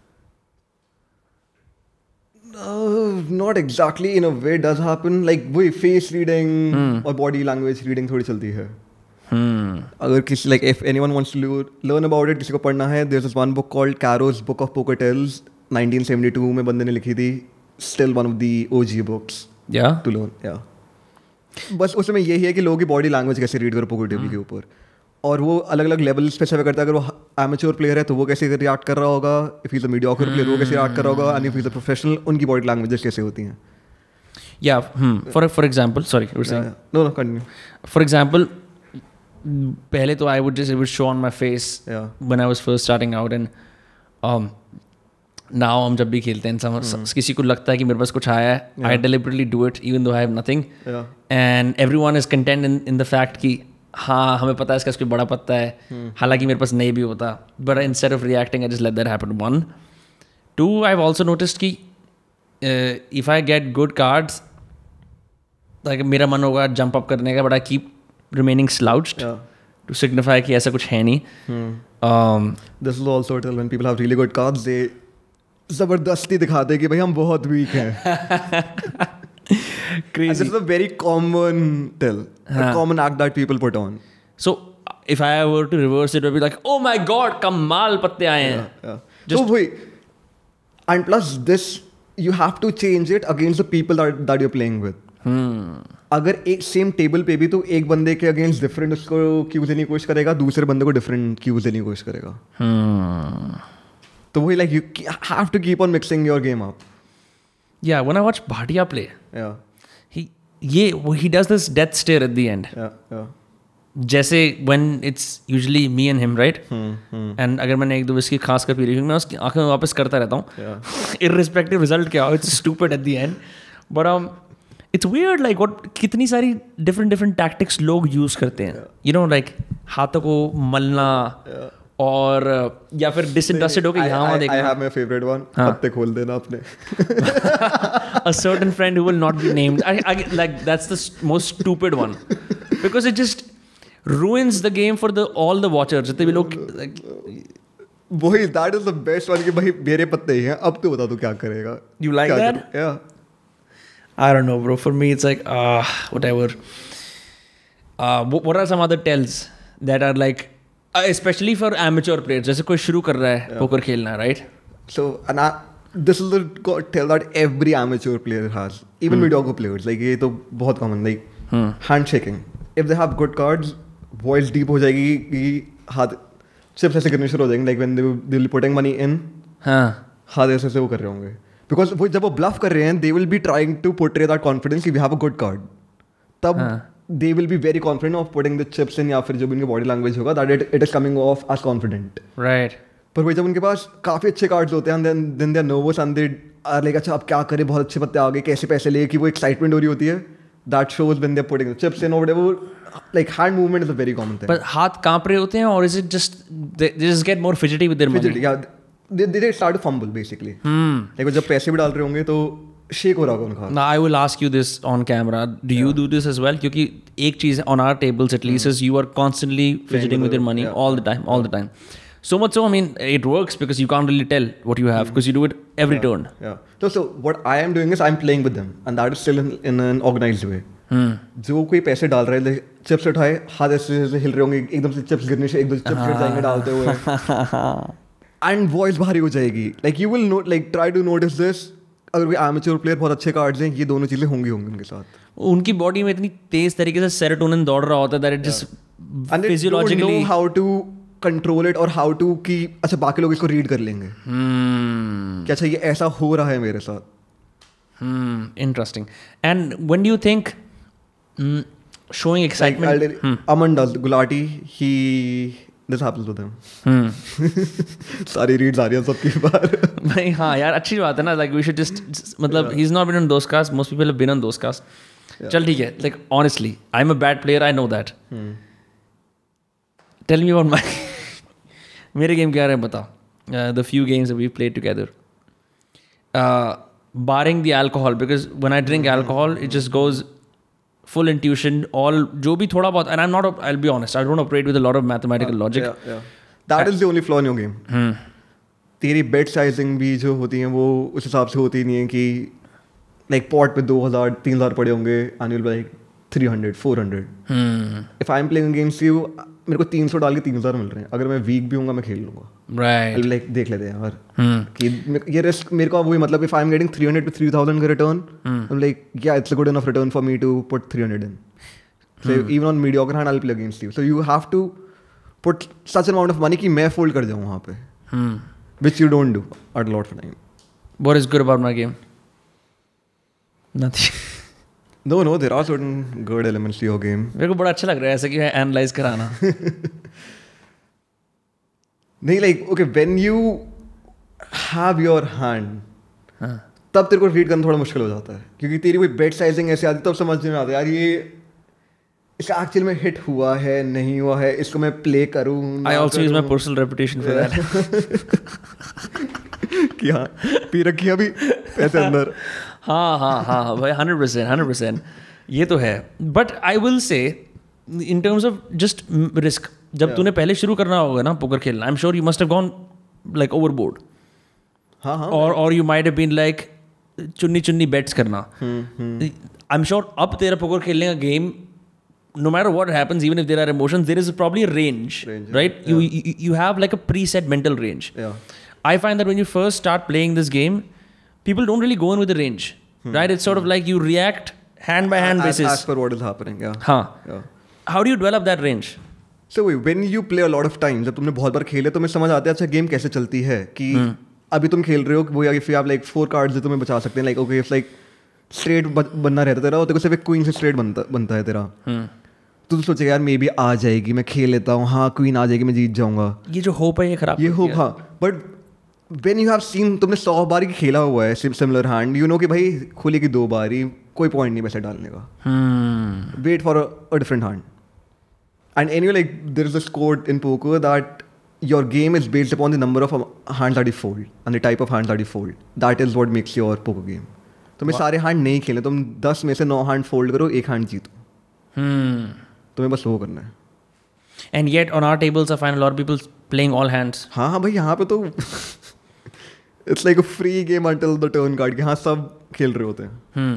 Uh, not exactly in a way does happen. Like वही face reading hmm. और body language reading थोड़ी चलती है. Hmm. अगर किसी like if anyone wants to learn about it, किसी को पढ़ना है, there's this one book called Caro's Book of Poker Tells, nineteen seventy-two में बंदे ने लिखी थी. Still one of the O G books. Yeah. To learn. Yeah. बस उसमें यही है कि लोगों की body language कैसे read करो poker table के ऊपर. और वो अलग अलग लेवल स्पेसिफाई करता है. अगर वो एमेच्योर प्लेयर है तो वो कैसे रिएक्ट कर रहा होगा, if he is a mediocre player वो कैसे रिएक्ट कर रहा होगा, and if he is a professional उनकी बॉडी लैंग्वेजेस कैसे होती हैं. या for for example sorry you were saying no no continue. For example पहले तो I would just it would show on my face when I was first starting out, and now हम जब भी खेलते हैं सम किसी को लगता है कि मेरे पास कुछ आया है, I deliberately do it even though I have nothing, and everyone is content in in the fact कि हाँ हमें पता है इसका कोई बड़ा पत्ता है, hmm. हालांकि मेरे पास नहीं भी होता, but instead of reacting I just let that happen. One two I have also noticed कि if I get good cards like मेरा मन होगा जंप अप करने का, but I keep remaining slouched to signify कि ऐसा कुछ है नहीं. This is also tell when people have really good cards they जबरदस्ती दिखाते हैं कि भाई हम बहुत वीक हैं. Crazy. And this is a very common tell, huh. a common act that people put on. So if I were to reverse it, it would be like, oh my god, कमाल पत्ते आए हैं. Yeah, yeah. Just so wait, and plus this, you have to change it against the people that that you're playing with. Hmm. अगर एक same table पे भी तो एक बंदे के अगेंस्ट डिफरेंट उसको क्यूज देने की कोशिश करेगा, दूसरे बंदे को डिफरेंट क्यूज देने की कोशिश करेगा. Hmm. तो वही like you have to keep on mixing your game up. Yeah, when I watch Bhatia play, yeah, he yeah he does this death stare at the end. Yeah, yeah. जैसे when it's usually me and him, right? Hmm, hmm. And अगर मैंने एक दो whisky खास कर P रही हूँ, मैं उसकी आंखें में वापस करता रहता हूँ. Yeah. Irrespective result क्या हो, it's stupid at the end. But um, it's weird like what कितनी सारी different different tactics लोग use करते हैं. Yeah. You know like हाथों को मलना. Yeah. और या फिर डिसइंटरेस्टेड होके यहाँ वहाँ देखना. I have my favorite one. पत्ते खोल देना अपने. A certain friend who will not be named. I, I, like that's the most stupid one because it just ruins the game for the all the watchers. जितने भी लोग like. वही that is the best one कि भाई मेरे पत्ते ही हैं, अब तू बता तू क्या करेगा. You like that? Yeah. I don't know, bro. For me, it's like ah uh, whatever. Uh, what are some other tells that are like? Especially for amateur players, जैसे कोई शुरू कर रहा है पोकर खेलना, right? So and I, this is the tell that every amateur player has, even hmm. mediocre players. Like ये तो बहुत common, like hmm. handshaking. If they have good cards, voice deep हो जाएगी कि हाथ चिप्स ऐसे करने शुरू हो जाएंगे. Like when they they will be putting money in, हाँ हाथ ऐसे से वो कर रहे होंगे. Because वो जब वो bluff कर रहे हैं, they will be trying to portray that confidence कि we have a good card. तब हाँ. they will be very confident of putting the chips in या फिर जो भी उनकी body language होगा that it, it is coming off as confident. Right. पर वही जब उनके पास काफ़ी अच्छे cards होते हैं then then they are nervous and they are like अच्छा अब क्या करें, बहुत अच्छे पत्ते आ गए, कैसे पैसे ले, कि वो excitement हो रही होती है. That shows when they are putting the chips in or whatever. Like hand movement is a very common thing. पर हाथ काँप रहे होते हैं or is it just they, they just get more fidgety with their fidgety, money? Yeah. They they start to fumble basically. Hmm. Like वो जब पैसे भी डाल रहे होंगे तो शेक हो रहा होगा उनका. Now I will ask you this on camera. Do you yeah. do this as well? क्योंकि एक चीज़ on our tables at least mm. is you are constantly fidgeting with your money yeah. all the time, all yeah. the time. So much so, I mean, it works because you can't really tell what you have because you do it every yeah. turn. Yeah. So, so what I am doing is I'm playing with them and that is still in, in an organized way. Hmm. जो कोई पैसे डाल रहा है chips उठाए हाथ ऐसे ऐसे हिल रहे होंगे एकदम से चिप्स गिरने से एक दो चिप्स गिर जाएंगे डालते हुए एंड वॉइस भारी हो जाएगी like you will not like try to notice this अगर कोई एमेच्योर प्लेयर बहुत अच्छे कार्ड्स हैं ये दोनों चीजें होंगी होंगी उनके साथ उनकी बॉडी में इतनी तेज तरीके से सेरोटोनिन दौड़ रहा होता है that it just physiologically how to control it और हाउ टू कि अच्छा बाकी लोग इसको रीड कर लेंगे hmm. कि अच्छा ये ऐसा हो रहा है मेरे साथ interesting and when do you think showing excitement like, hmm. Aman does Gulati he this happens with him hmm. सारी रीड्स आ रही हैं सबकी बार भाई हाँ यार अच्छी बात है ना like we should just, just मतलब he's not been on those casts most people have been on those casts yeah. चल ठीक है like honestly I'm a bad player I know that hmm. tell me about my मेरे game क्या रहे हैं बता uh, the few games that we played together uh, barring the alcohol because when I drink alcohol it just goes full intuition all जो भी थोड़ा बहुत and I'm not I'll be honest I don't operate with a lot of mathematical uh, logic yeah, yeah. that is the only flaw in your game hmm. तेरी bet sizing भी जो होती हैं वो उस हिसाब से होती नहीं है कि like pot पे दो हज़ार तीन हज़ार पड़े होंगे and you'll be like three hundred four hundred hmm. if I'm playing against you मेरे को तीन सौ डाल के तीन हज़ार मिल रहे हैं अगर मैं वीक भी हूँगा मैं खेल लूँगा right like देख लेते हैं यार hmm. कि ये रिस्क मेरे को वही मतलब if I'm getting three hundred to three thousand का return hmm. I'm like yeah it's a good enough return for me to put three hundred in so hmm. even on mediocre hand I'll play against you so you have to put such an amount of money कि मैं fold कर जाऊँ वहाँ पे hmm. which you don't do at a lot of time what is good about my game nothing No, no, there are certain good elements to your game. मेरे को बड़ा अच्छा लग रहा है ऐसे कि एनालाइज कराना नहीं like okay when you have your hand हाँ. तब तेरे को रीड करना थोड़ा मुश्किल हो जाता है क्योंकि तेरी कोई बेट साइजिंग ऐसे आती तब समझ में आता है यार ये इसका एक्चुअल में हिट हुआ है नहीं हुआ है इसको मैं प्ले करूँ I also use my personal reputation for that कि हाँ पी रखी अभी पैसे अंदर हाँ हाँ हाँ भाई हंड्रेड परसेंट हंड्रेड परसेंट ये तो है but I will say in terms of just risk जब तूने पहले शुरू करना होगा ना पोकर खेलना I am sure you must have gone like overboard हाँ हाँ और और you might have been like चुन्नी चुन्नी बेट्स करना आई एम श्योर अब तेरा पोकर खेलने का game no matter what happens even if there are emotions there is probably a range, range right yeah. you, you you have like a preset mental range yeah. I find that when you first start playing this game people don't really go in with the range hmm. right it's sort of like you react hand by hand as, basis as per what is happening yeah हाँ yeah. how do you develop that range so when you play a lot of times जब तुमने बहुत बार खेले तो मैं समझ आता है अच्छा गेम कैसे चलती है कि hmm. अभी तुम खेल रहे हो वो if you have like four cards जो तुम्हें बचा सकते हैं like okay if like straight बनना रहता तेरा तो सिर्फ एक क्वीन से स्ट्रेट बनता बनता है तेरा hmm. तो तू सोचेगा यार मे बी आ जाएगी मैं खेल लेता हूँ हाँ क्वीन आ जाएगी मैं जीत जाऊंगा ये जो होप है ये खराब ये होप हाँ but when you have seen तुमने सौ बार की खेला हुआ है सिमिलर हैंड यू नो कि भाई खुलेगी दो बार ही कोई पॉइंट नहीं पैसे डालने का wait for a different hand and anyway like there is a code in poker that your game is based upon the number of hands that you fold and the type of hands that you fold that is what makes your poker game तुम्हें सारे hand नहीं खेलने तुम दस में से नौ hand fold करो एक हैंड जीतो तुम्हें बस वो करना है and yet on our tables I find a lot of people playing all hands हाँ हाँ भाई यहाँ पे तो it's like a free game until the turn card के हाँ सब खेल रहे होते हैं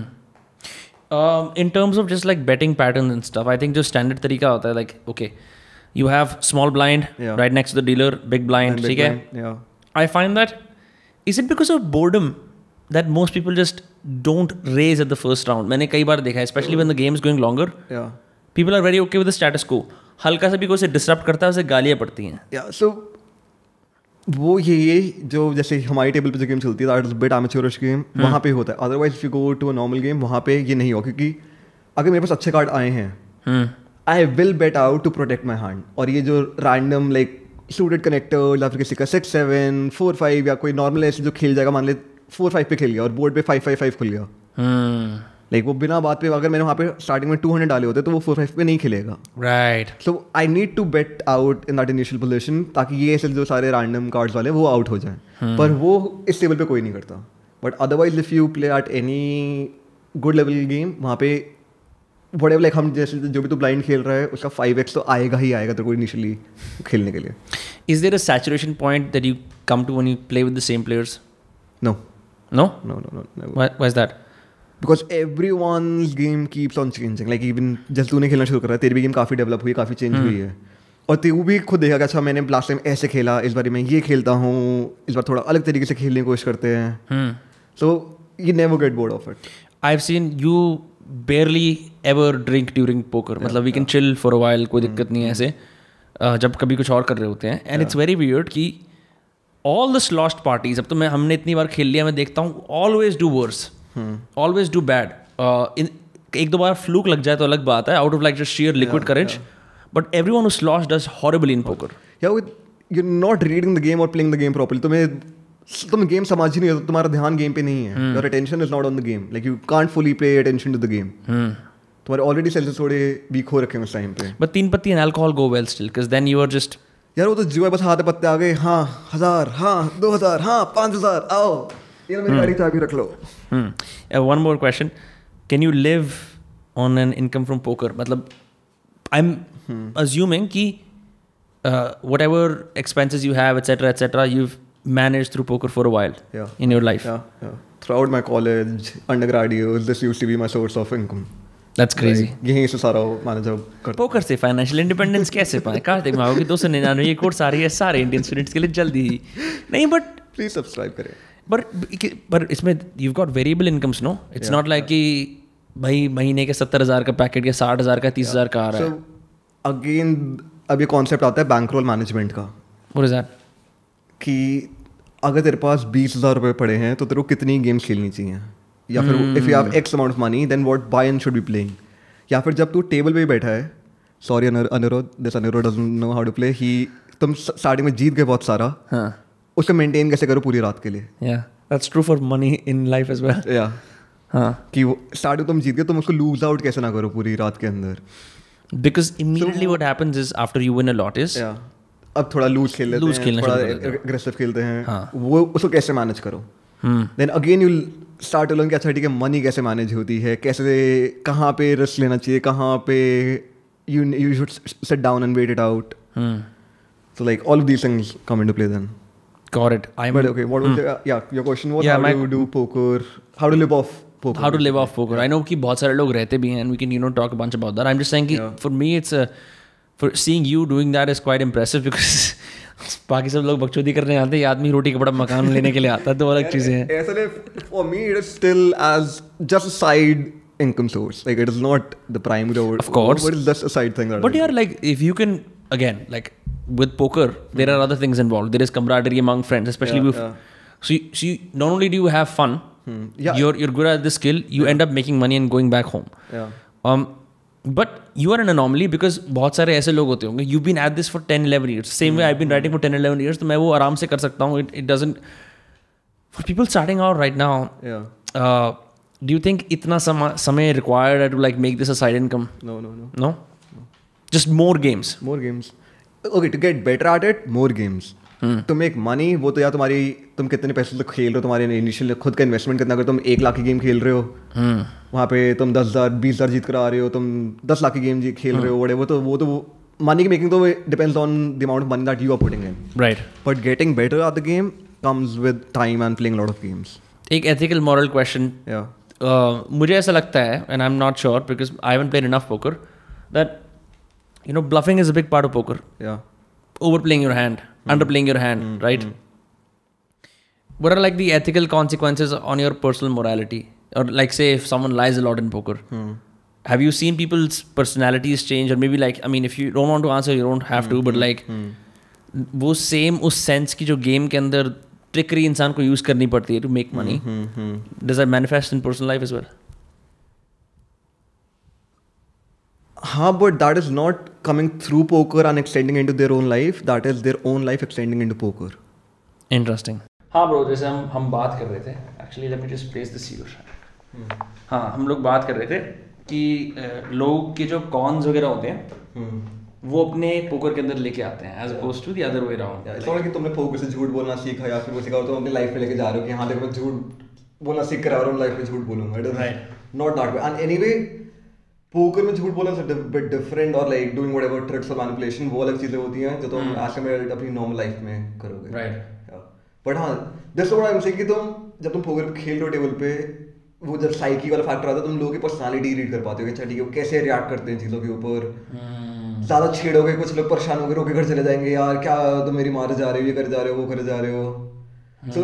in terms of just like betting pattern and stuff I think जो स्टैंडर्ड तरीका होता है like okay you have small blind right next to the dealer big blind ठीक है I find that is it because of boredom that most people just don't raise at the first round. मैंने कई बार देखा है especially when the game is going longer. Yeah. People are very okay with the status quo. हल्का सा भी कोई से disrupt करता है उसे गालियाँ पड़ती हैं. Yeah, so वो ये ये जो जैसे हमारी टेबल पे जो गेम चलती है that is a bit amateurish game hmm. वहाँ पे होता है. Otherwise if you go to a normal game वहाँ पे ये नहीं हो क्योंकि अगर मेरे पास अच्छे कार्ड आए हैं hmm. I will bet out to protect my hand. और ये जो random like suited connector या फिर किसी का six seven four five या कोई normal ऐसे जो खेल जाएगा मान ले फोर फाइव पे खेल गया और बोर्ड पे फाइव फाइव फाइव खुल गया लाइक वो बिना बात पे अगर मैंने वहाँ पे स्टार्टिंग में टू हंड्रेड डाले होते तो वो फोर फाइव पे नहीं खेलेगा right so I need to bet out in that initial position ताकि ये ऐसे जो सारे रैंडम कार्ड्स वाले वो आउट हो जाएं hmm. पर वो इस लेवल पे कोई नहीं करता but otherwise if you play at any good level game वहाँ पे व्हाटएवर लाइक हम जैसे जो भी तो ब्लाइंड खेल रहा है उसका फाइव एक्स तो आएगा ही आएगा तेरे को इनिशियली खेलने के लिए Is there a saturation point that you come to when you play with the same players? No. No? No, no, no. Never. Why, why is that? Because everyone's game keeps on changing. Like even जैसे तूने खेलना शुरू करा तेरी भी game काफ़ी develop हुई काफ़ी चेंज हुई है और तू भी खुद देखा कि अच्छा मैंने लास्ट टाइम ऐसे खेला इस बार मैं ये खेलता हूँ इस बार थोड़ा अलग तरीके से खेलने की कोशिश करते हैं सो you never get bored of it. I've seen you barely ever drink during poker. Yeah, मतलब we can yeah. chill for a while, कोई दिक्कत नहीं है ऐसे uh, जब कभी कुछ और कर रहे होते हैं. And Yeah. it's very weird कि all the sloshed parties, अब तो मैं हमने इतनी बार खेल लिया मैं देखता हूँ always do worse, Hmm. always do bad. Uh, in, एक दो बार फ्लूक लग जाए तो अलग बात है, out of like just sheer liquid Yeah, courage. But everyone who sloshed does horribly in poker. Yeah, with, you're not reading the game or playing the game properly. तुम्हें तुम गेम समझ ही नहीं हो तुम्हारा ध्यान गेम पे नहीं है your attention is not on the game like you can't fully pay attention to the game तुम्हारे ऑलरेडी सेंसेस थोड़े वीक हो रखे हैं उस टाइम पे but teen patti and alcohol go well still because then you are just यार वो तो जुआ बस हाथ पत्ते आ गए हाँ हजार हाँ दो हजार हाँ पाँच हजार आओ ये मेरी गाड़ी चाबी रख लो. One more question can you live on an income from poker मतलब आई एम अज्यूमिंग कि whatever expenses you have etcetera etcetera you managed through poker for a while yeah. in your life. Yeah, yeah. Throughout my college, undergrad years, this used to be my source of income. That's crazy. Like, यहीं से सारा manage करता. Poker से financial independence कैसे पाए? कार्तिक माओ की दो सौ निन्यानवे ये कोर्स आ रही है सारे इंडियन स्टूडेंट्स के लिए जल्दी ही. नहीं बट प्लीज सब्सक्राइब करें. बट पर इसमें you've got variable incomes, no? It's Yeah, not like कि भाई महीने के सत्तर हज़ार का पैकेट या साठ हज़ार का तीस हज़ार का आ रहा है. So again अब ये कॉन्सेप्ट आता है बैंकरोल मैनेजमेंट का What is that? कि अगर तेरे पास बीस हज़ार रुपये पड़े हैं तो तेरे को कितनी गेम्स खेलनी चाहिए या फिर if you have X amount of money then what buy in should be playing या फिर जब तू टेबल पे ही बैठा है sorry Anirudh this Anirudh doesn't know how to play he तुम स्टार्टिंग में जीत गए बहुत सारा हाँ उसको मेंटेन कैसे करो पूरी रात के लिए. Yeah, that's true for money in life as well. या हाँ कि वो स्टार्टिंग तुम जीत गए तुम उसको लूज आउट कैसे ना करो पूरी रात के अंदर. Because immediately what happens is after you win a lot is या अब थोड़ा लूज खेल लेते Loose हैं खेलना थोड़ा शुरू कर देते हैं. एग्रेसिव खेलते हैं हाँ. वो उसको कैसे मैनेज करो. hmm. Then again you start to learn कि अच्छा ठीक है मनी कैसे मैनेज होती है कैसे कहाँ पे रिस्क लेना चाहिए कहाँ पे you you should sit down and wait it out. Hmm. So like all of these things come into play then. Got it. I'm but okay what was या your question was Yeah, how my- do do poker how to live off poker. how to live off poker. I know कि बहुत सारे लोग रहते भी हैं and we can you know talk a bunch about that. I'm just saying कि Yeah. for me it's a for seeing you doing that is quite impressive because बाकी सब लोग बकचोदी करने आते हैं ये आदमी रोटी कपड़ा मकान लेने के लिए आता है तो अलग चीज़ें हैं. ऐसा नहीं for me it is still as just a side income source like it is not the primary or Of course. but it's just a side thing that But yeah, like if you can again like with poker there are other things involved. There is camaraderie among friends, especially Yeah, with yeah. so you, so you, not only do you have fun, Hmm. Yeah. you're you're good at this skill. You end up making money and going back home. yeah Um, but you are an anomaly because बहुत सारे ऐसे लोग होते होंगे. You've been at this for ten, eleven years. Same way I've been writing for ten, eleven years. तो मैं वो आराम से कर सकता हूँ. It, it doesn't. For people starting out right now, yeah uh, do you think इतना समा, समय required to like make this a side income? no no no No? Just more games. more games okay to get better at it more games Hmm. to make money वो तो या तुम्हारी तुम कितने पैसे तक खेल रहे हो तुम्हारे इनिशियल खुद का इन्वेस्टमेंट कितना अगर तुम एक लाख की गेम खेल रहे हो Hmm. वहाँ पे तुम दस हज़ार बीस हज़ार जीत कर आ रहे हो तुम दस लाख की गेम जीत खेल रहे हो बड़े वो तो वो तो मनी की मेकिंग तो depends on the amount of money that you are putting in Right. But getting better at the game comes with time and playing lot of games. एक ethical moral question. या Uh, मुझे ऐसा लगता है and I'm not sure because I haven't played enough poker that you know bluffing is a big part of poker. या Overplaying your hand, underplaying your hand, right? What are like the ethical consequences on your personal morality? Or like say if someone lies a lot in poker, have you seen people's personalities change? Or maybe like I mean if you don't want to answer you don't have to, but like वो same उस sense की जो game के अंदर trickery इंसान को use करनी पड़ती है to make money. Does that manifest in personal life as well? हाँ but that is not coming through poker and extending into their own life that is their own life extending into poker. Interesting. हाँ bro जैसे हम हम बात कर रहे थे actually let me just place this here. हाँ हम लोग बात कर रहे थे कि uh, लोग के जो कॉन्स वगैरह होते हैं वो अपने पोकर के अंदर लेके आते हैं as opposed to the other way around. It's not कि तुमने पोकर से झूठ बोलना सीखा या फिर वो सीखा तो अपनी लाइफ में लेके जा रहे हो कि हाँ देखो मैं झूठ बोलना सीख कर आ रहा हूँ लाइफ में झूठ बोलूंगा. It is not that way and anyway poker में झूठ बोलना इज बिट डिफरेंट और लाइक डूइंग व्हाटएवर ट्रिक्स और मैनिपुलेशन वो अलग चीजें होती हैं जो तुम एज कम्पेयर्ड अपनी नॉर्मल लाइफ में करोगे राइट बट हाँ this what I am saying कि तुम जब तुम पोकर खेल रहे हो टेबल पे वो जब साइकी वाला फैक्टर आता है तुम लोगों की पर्सनालिटी रीड कर पाते हो कि अच्छा ठीक है वो कैसे रिएक्ट करते हैं चीज़ों के ऊपर ज्यादा छेड़ोगे कुछ लोग परेशान होकर रोके घर चले जाएंगे यार क्या तुम मेरी मारे जा रहे हो ये करे जा रहे हो वो करे जा रहे हो सो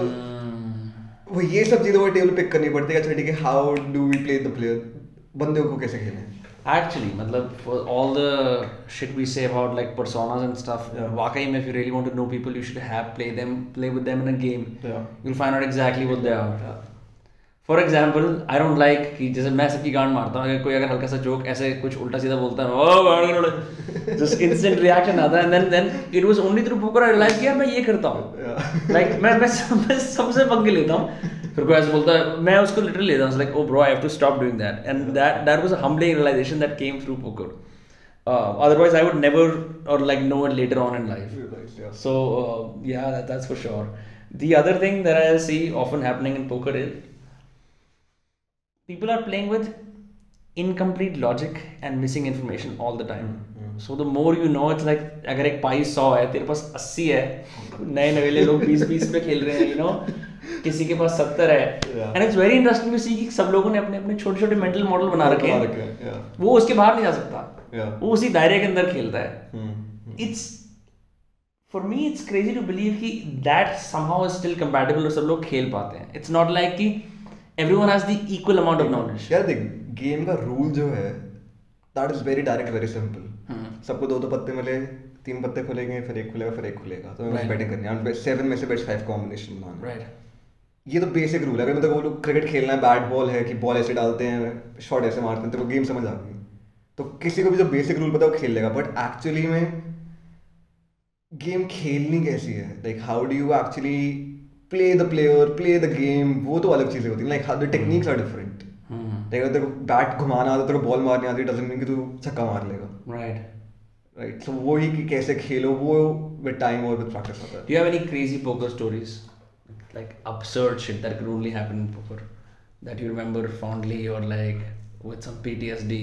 वो ये सब चीज़ें वो टेबल पिक करनी पड़ती है अच्छा ठीक है how do we play the player बंदे को कैसे खेलें Actually, मतलब for all the shit we say about like personas and stuff, Yeah. वाकई में if you really want to know people, you should have play them, play with them in a game. Yeah. You'll find out exactly what they are. Yeah. For example, I don't like कि जैसे मैं सबकी गांड मारता हूँ अगर कोई अगर हल्का सा जोक ऐसे कुछ उल्टा सीधा बोलता है oh गांड just instant reaction आता है and then then it was only through poker I realized कि यार मैं ये करता हूँ like मैं मैं सब मैं सबसे पंगे लेता हूँ फिर कोई ऐसे बोलता है मैं उसको लिटरली लेता हूँ like oh bro I have to stop doing that and that that was a humbling realization that came through poker uh, otherwise I would never or like know it later on in life Yeah. so uh, yeah that, that's for sure. The other thing that I see often happening in poker is people are playing with incomplete logic and missing information all the time. Mm-hmm. So the more you know, it's like अगर एक पाई सौ है तेरे पास अस्सी है नए नवेले लोग बीस बीस पे खेल रहे हैं you know किसी के पास सत्तर है Yeah. and it's very interesting to see कि सब लोगों ने अपने अपने छोटे छोटे मेंटल मॉडल बना रखे बना हैं रखे हैं, yeah. वो उसके बाहर नहीं जा सकता Yeah. वो उसी दायरे के अंदर खेलता है Mm-hmm. it's for me it's crazy to believe कि that somehow is still compatible और सब लोग खेल पाते हैं it's not like कि everyone has the equal amount of knowledge. यार देख गेम का रूल जो है that is very direct very simple सबको दो दो पत्ते मिले तीन पत्ते खुलेंगे फिर एक खुलेगा फिर एक खुलेगा तो Right. बैटिंग करनी है सेवन में से बेस्ट फाइव कॉम्बिनेशन बनाना Right. ये तो बेसिक रूल है अगर मतलब वो लोग क्रिकेट खेलना है बैट बॉल है कि बॉल ऐसे डालते हैं शॉट ऐसे मारते हैं तो वो गेम समझ आ गई तो किसी को भी जो बेसिक रूल पता है वो खेल लेगा बट एक्चुअली में गेम खेलनी कैसी है like how do you actually play the player play the game वो तो अलग चीजें होती हैं like how the techniques are different like अगर तेरे को बैट घुमाना आता है तेरे को बॉल मारनी आती है डजंट मीन कि तू छक्का मार लेगा Right. राइट सो वो ही कि कैसे खेलो वो विद टाइम और विद प्रैक्टिस आता है Do you have any crazy poker stories? Like absurd shit that could only happen in poker that you remember fondly or like with some P T S D?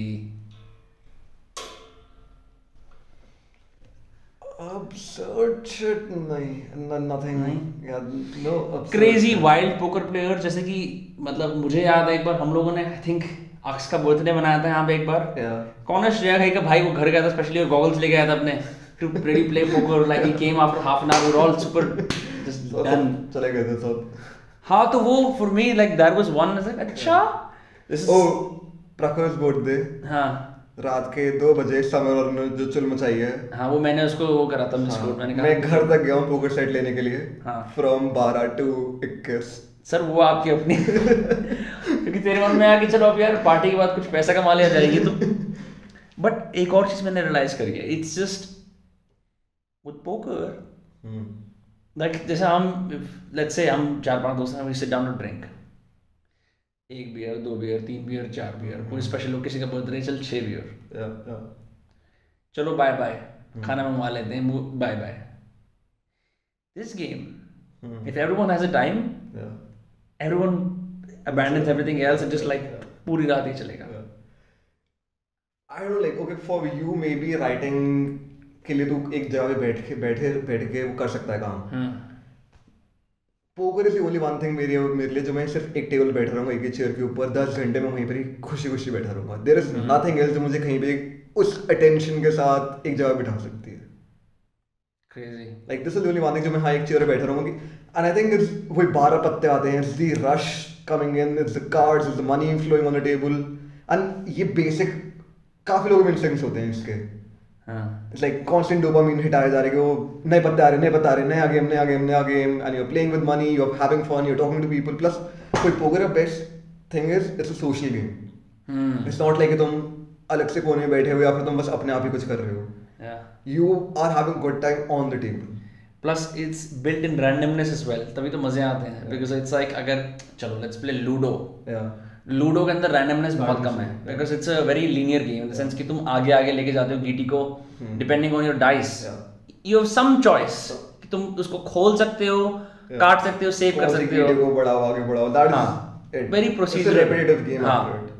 Absurd shit नहीं no, nothing yeah, no absurd Crazy shit. wild poker player जैसे कि मतलब मुझे याद है एक बार हम लोगों ने I think अक्स का बर्थडे मनाया था यहाँ पे एक बार Yeah. कौन है श्रेया घई का भाई वो घर गया था स्पेशली और गॉगल्स लेके आया था अपने to really play poker like he came after half an hour we were all super just सब- done. सब चले गए थे सब हाँ तो वो for me like that was one I was like अच्छा this is ओ प्रखर बर्थडे हाँ रात के दो बजे समर और ने जो चुल मचाई है हाँ वो मैंने उसको वो करा था मिस हाँ, मैंने मैं कहा घर तक गया हूँ पोकर सेट लेने के लिए हाँ। फ्रॉम बारह टू इक्कीस सर वो आपकी अपनी क्योंकि तेरे मन में आया कि चलो अब यार पार्टी के बाद कुछ पैसा कमा लिया जाएगी तो बट एक और चीज मैंने रियलाइज करी है it's just with poker like जैसे हम लेट्स से हम चार पांच दोस्त हैं we sit down to drink एक बियर दो बियर तीन बियर चार बियर कोई स्पेशल लोग किसी का बर्थडे चल छह बियर चलो बाय बाय खाना मंगवा लेते हैं by by this game if everyone has a time everyone abandons everything else and just like पूरी रात ही चलेगा I don't know like okay for you maybe writing के लिए तू एक जगह पे बैठ के बैठे बैठ के वो कर सकता है काम poker is only one thing मेरे मेरे लिए जो मैं सिर्फ एक टेबल बैठा रहूंगा एक ही चेयर के ऊपर दस घंटे में वहीं पर ही खुशी खुशी बैठा रहूंगा देयर इज नथिंग एल्स जो मुझे कहीं पे उस अटेंशन के साथ एक जगह बिठा सकती है crazy like this is only one thing जो मैं हाँ एक चेयर पे बैठा रहूंगा एंड आई थिंक इट्स वही बारह पत्ते आते हैं it's the rush coming in it's the cards it's the money flowing on the table and ये बेसिक काफी लोगों में इंस्टिंक्ट्स होते हैं इसके it's like constant dopamine hit आए जा रहे कि वो नए पत्ते आ रहे नए पत्ते आ रहे नया गेम नया गेम नया game and you are playing with money you are having fun you are talking to people plus कोई पोकर का best thing is it's a social game it's not like कि तुम अलग से कोने में बैठे हो या फिर तुम बस अपने आप ही कुछ कर रहे हो you are having good time on the table plus it's built in randomness as well तभी तो मजे आते हैं because it's like अगर चलो let's play ludo yeah ludo के अंदर रैंडमनेस बहुत कम है because it's a very linear game in the sense कि तुम आगे आगे लेके जाते हो गीटी को depending on your dice you have some choice कि तुम उसको खोल सकते हो काट सकते हो सेव कर सकते हो को बढ़ाओ आगे बढ़ाओ that is very procedure repetitive game हां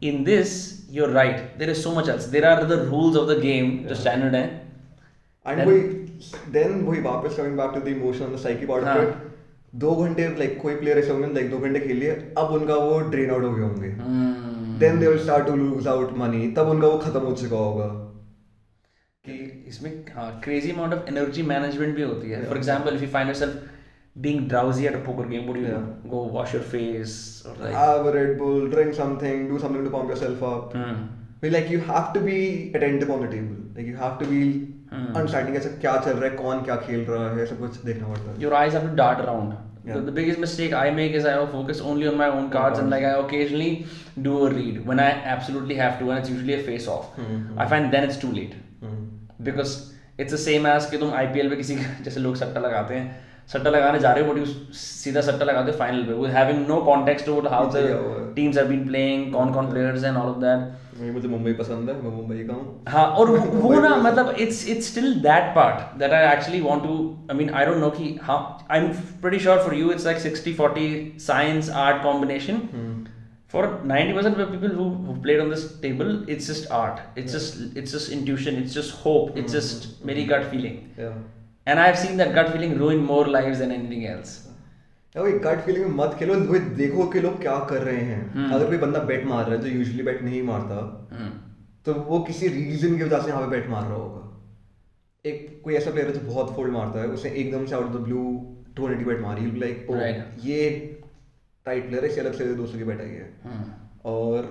in this, you're right. There is so much else. There are the rules of the game जो standard है. And वही then वही वापस coming back to the emotion and the psyche part of it. दो घंटे like कोई player ऐसे होंगे like दो घंटे खेल लिए, अब उनका वो drain out हो गए होंगे. Then they will start to lose out money. तब उनका वो खत्म हो चुका होगा. कि इसमें हाँ crazy amount of energy management भी होती है. For example, if you find yourself being drowsy at a poker game, what do you Yeah. do? Go wash your face or like Have a Red Bull, drink something, do something to pump yourself up. Hmm. But like you have to be attentive on the table. Like you have to be Hmm. understanding ऐसा क्या चल रहा है, कौन क्या खेल रहा है, सब कुछ देखना पड़ता है. your eyes have to dart around. Yeah. The, the biggest mistake I make is I focus only on my own cards and like I occasionally do a read when I absolutely have to, and it's usually a face off. Hmm. I find then it's too late Hmm. because it's the same as कि तुम I P L पे किसी जैसे लोग सट्टा लगाते हैं, सट्टा लगाने जा रहे हो but you सीधा सट्टा लगाते हो फाइनल पे with having no context over how the पीछे क्या हुआ है. teams have been playing, कौन कौन players and all of that. मुझे मुंबई पसंद है, मैं मुंबई का हूँ. हाँ और वो वो ना मतलब it's it's still that part that I actually want to. I mean I don't know कि हाँ I'm pretty sure for you it's like sixty forty science art combination. Hmm. For ninety percent of people who who played on this table, it's just art. It's just it's just intuition. It's just hope. It's just मेरी gut feeling. Yeah. And I've seen that gut feeling ruin more lives than anything else. या वही gut feeling में मत खेलो, वही देखो कि लोग क्या कर रहे हैं. अगर कोई बंदा बेट मार रहा है जो यूजुअली बेट नहीं मारता, तो वो किसी रीजन की वजह से यहाँ पे बेट मार रहा होगा. एक कोई ऐसा प्लेयर है जो बहुत फोल्ड मारता है, उसने एकदम से out of the blue two hundred की बेट मारी, लाइक Right. ये टाइट प्लेयर है, इससे अलग से दोस्तों की बेट आई है. और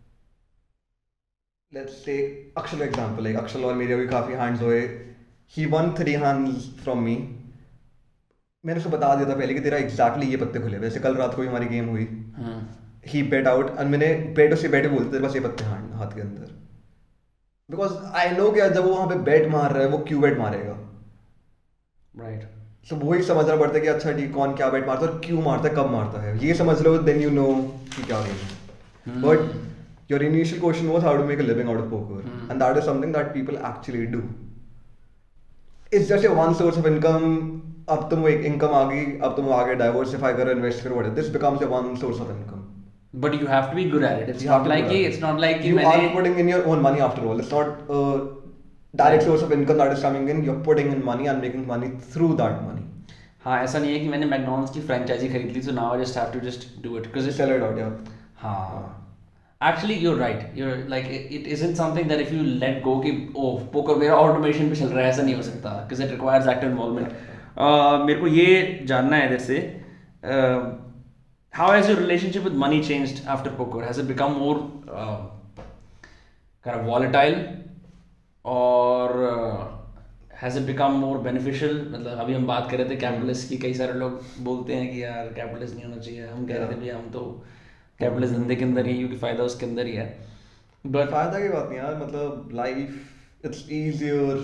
लेट्स से अक्षल एग्जांपल है, अक्षल और मेरे भी काफी हैंड्स हुए. He won three hands from me. मैंने उसको बता दिया था पहले कि तेरा एग्जैक्टली ये पत्ते खुले. वैसे कल रात को ही हमारी गेम हुई, ही बेट आउट और मैंने बेट उससे बैठे बोलते तेरे पास ये पत्ते हाथ हाथ के अंदर, बिकॉज आई नो कि जब वो वहाँ पे बैट मार रहा है वो क्यों बैट मारेगा. Right. तो वही समझना पड़ता है कि अच्छा ठीक कौन क्या बैट मारता है और क्यों मारता है, कब मारता है, ये समझ लो, देन यू नो कि क्या गेम है. But your initial question was how to make a living out of poker, and that is something that people actually do. It's just a one source of income. अब तुम एक income आ गई, अब तुम आगे डाइवर्सिफाई करो, invest करो, what this becomes a one source of income. But you have to be good at it. It's You have not to like be good कि at it. it's not like कि You are मैंने putting in your own money after all. It's not a direct source of income that is coming in. You're putting in money and making money through that money. हाँ ऐसा नहीं है कि मैंने McDonald's की franchise खरीद ली, so now I just have to just do it because it's Sell it out, yeah. हाँ actually you're right. You're like it, it isn't something that if you let go कि oh poker मेरा automation पे चल रहा है, ऐसा नहीं हो सकता because it requires active involvement. uh, मेरे को ये जानना है इधर से uh, how has your relationship with money changed after poker? Has it become more uh, kind of volatile or uh, has it become more beneficial? मतलब अभी हम बात कर रहे थे कैपिटलिस्ट की, कई सारे लोग बोलते हैं कि यार कैपिटलिस्ट नहीं होना चाहिए. हम कह रहे थे भैया हम तो कैपिटलिस्ट धंधे के अंदर ही, क्योंकि फायदा उसके अंदर ही है. बट फायदा की बात नहीं यार, मतलब life it's easier.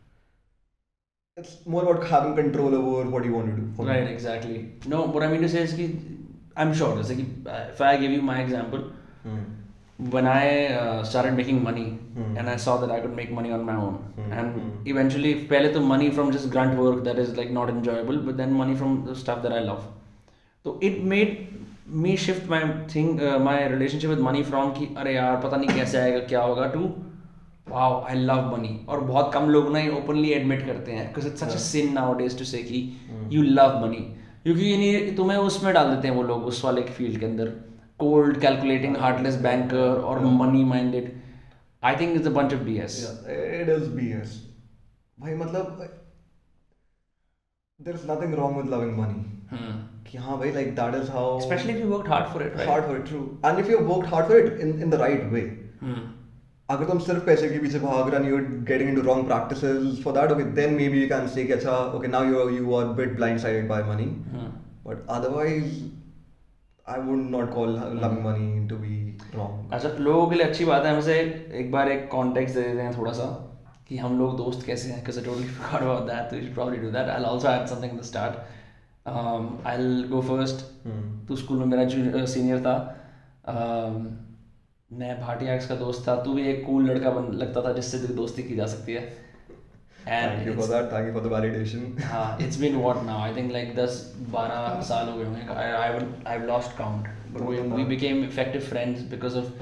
It's more about having control over what you want to do. right, exactly. No, what I mean to say is कि I'm sure जैसे कि if I give you my example, Hmm. when I uh, started making money Hmm. and I saw that I could make money on my own, Hmm. and Hmm. eventually पहले तो money from just grunt work that is like not enjoyable, but then money from the stuff that I love. So it made me shift my thing, uh, my relationship with money from कि अरे यार पता नहीं कैसे आएगा क्या होगा to wow I love money. और बहुत कम लोग ना ये openly admit करते हैं because it's such a sin nowadays to say कि you love money, क्योंकि ये नहीं तुम्हें उसमें डाल देते हैं वो लोग उस वाले फील्ड के अंदर, cold calculating heartless banker और money minded. I think it's a bunch of B S. Yeah, it is B S. भाई मतलब there is nothing wrong with loving money. Hmm. कि हाँ भाई like that is how. Especially if you worked hard for it, right? hard for it, true. And if you have worked hard for it in in the right way. Hmm. अगर तुम सिर्फ पैसे के पीछे भाग रहे हो, you're getting into wrong practices for that, okay, then maybe you can say कि अच्छा, okay, now you are you are a bit blindsided by money, Hmm. but otherwise, I would not call loving money to be wrong. अच्छा लोगों के लिए अच्छी बात है, हमसे एक बार एक कॉन्टेक्स्ट दे देते हैं थोड़ा सा कि हम लोग दोस्त कैसे हैं, because I totally forgot about that, so you should probably do that. I'll also add something in the start. Um, I'll go first. Hmm. तू स्कूल में मेरा सीनियर था. Um, मैं भाटिया एक्स का दोस्त था. तू भी एक कूल लड़का बन लगता था जिससे तेरी दोस्ती की जा सकती है. And Thank you for it's- that. Thank you for the validation. हाँ, it's been what now? I think like दस बारह साल हो गए होंगे. I I've I've lost count. But we we became effective friends because of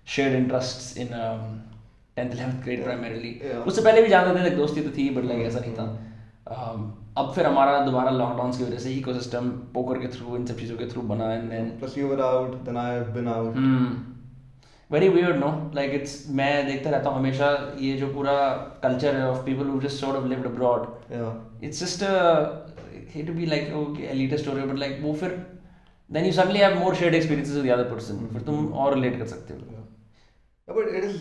shared interests in um, tenth eleventh grade primarily. उससे पहले भी जानते थे, like दोस्ती तो थी, but like ऐसा नहीं था. um, अब फिर हमारा दोबारा लॉकडाउन की वजह से इकोसिस्टम पोकर के थ्रू, इन सब चीज़ों के थ्रू बना, and then plus you were out, then I have been out. hmm, very weird, no? Like it's, मैं देखता रहता हूँ हमेशा ये जो पूरा culture है of people who just sort of lived abroad. Yeah. It's just a, hate to be like okay, elitist story, but like वो फिर then you suddenly have more shared experiences with the other person. फिर तुम और relate कर सकते हो. Yeah, but it is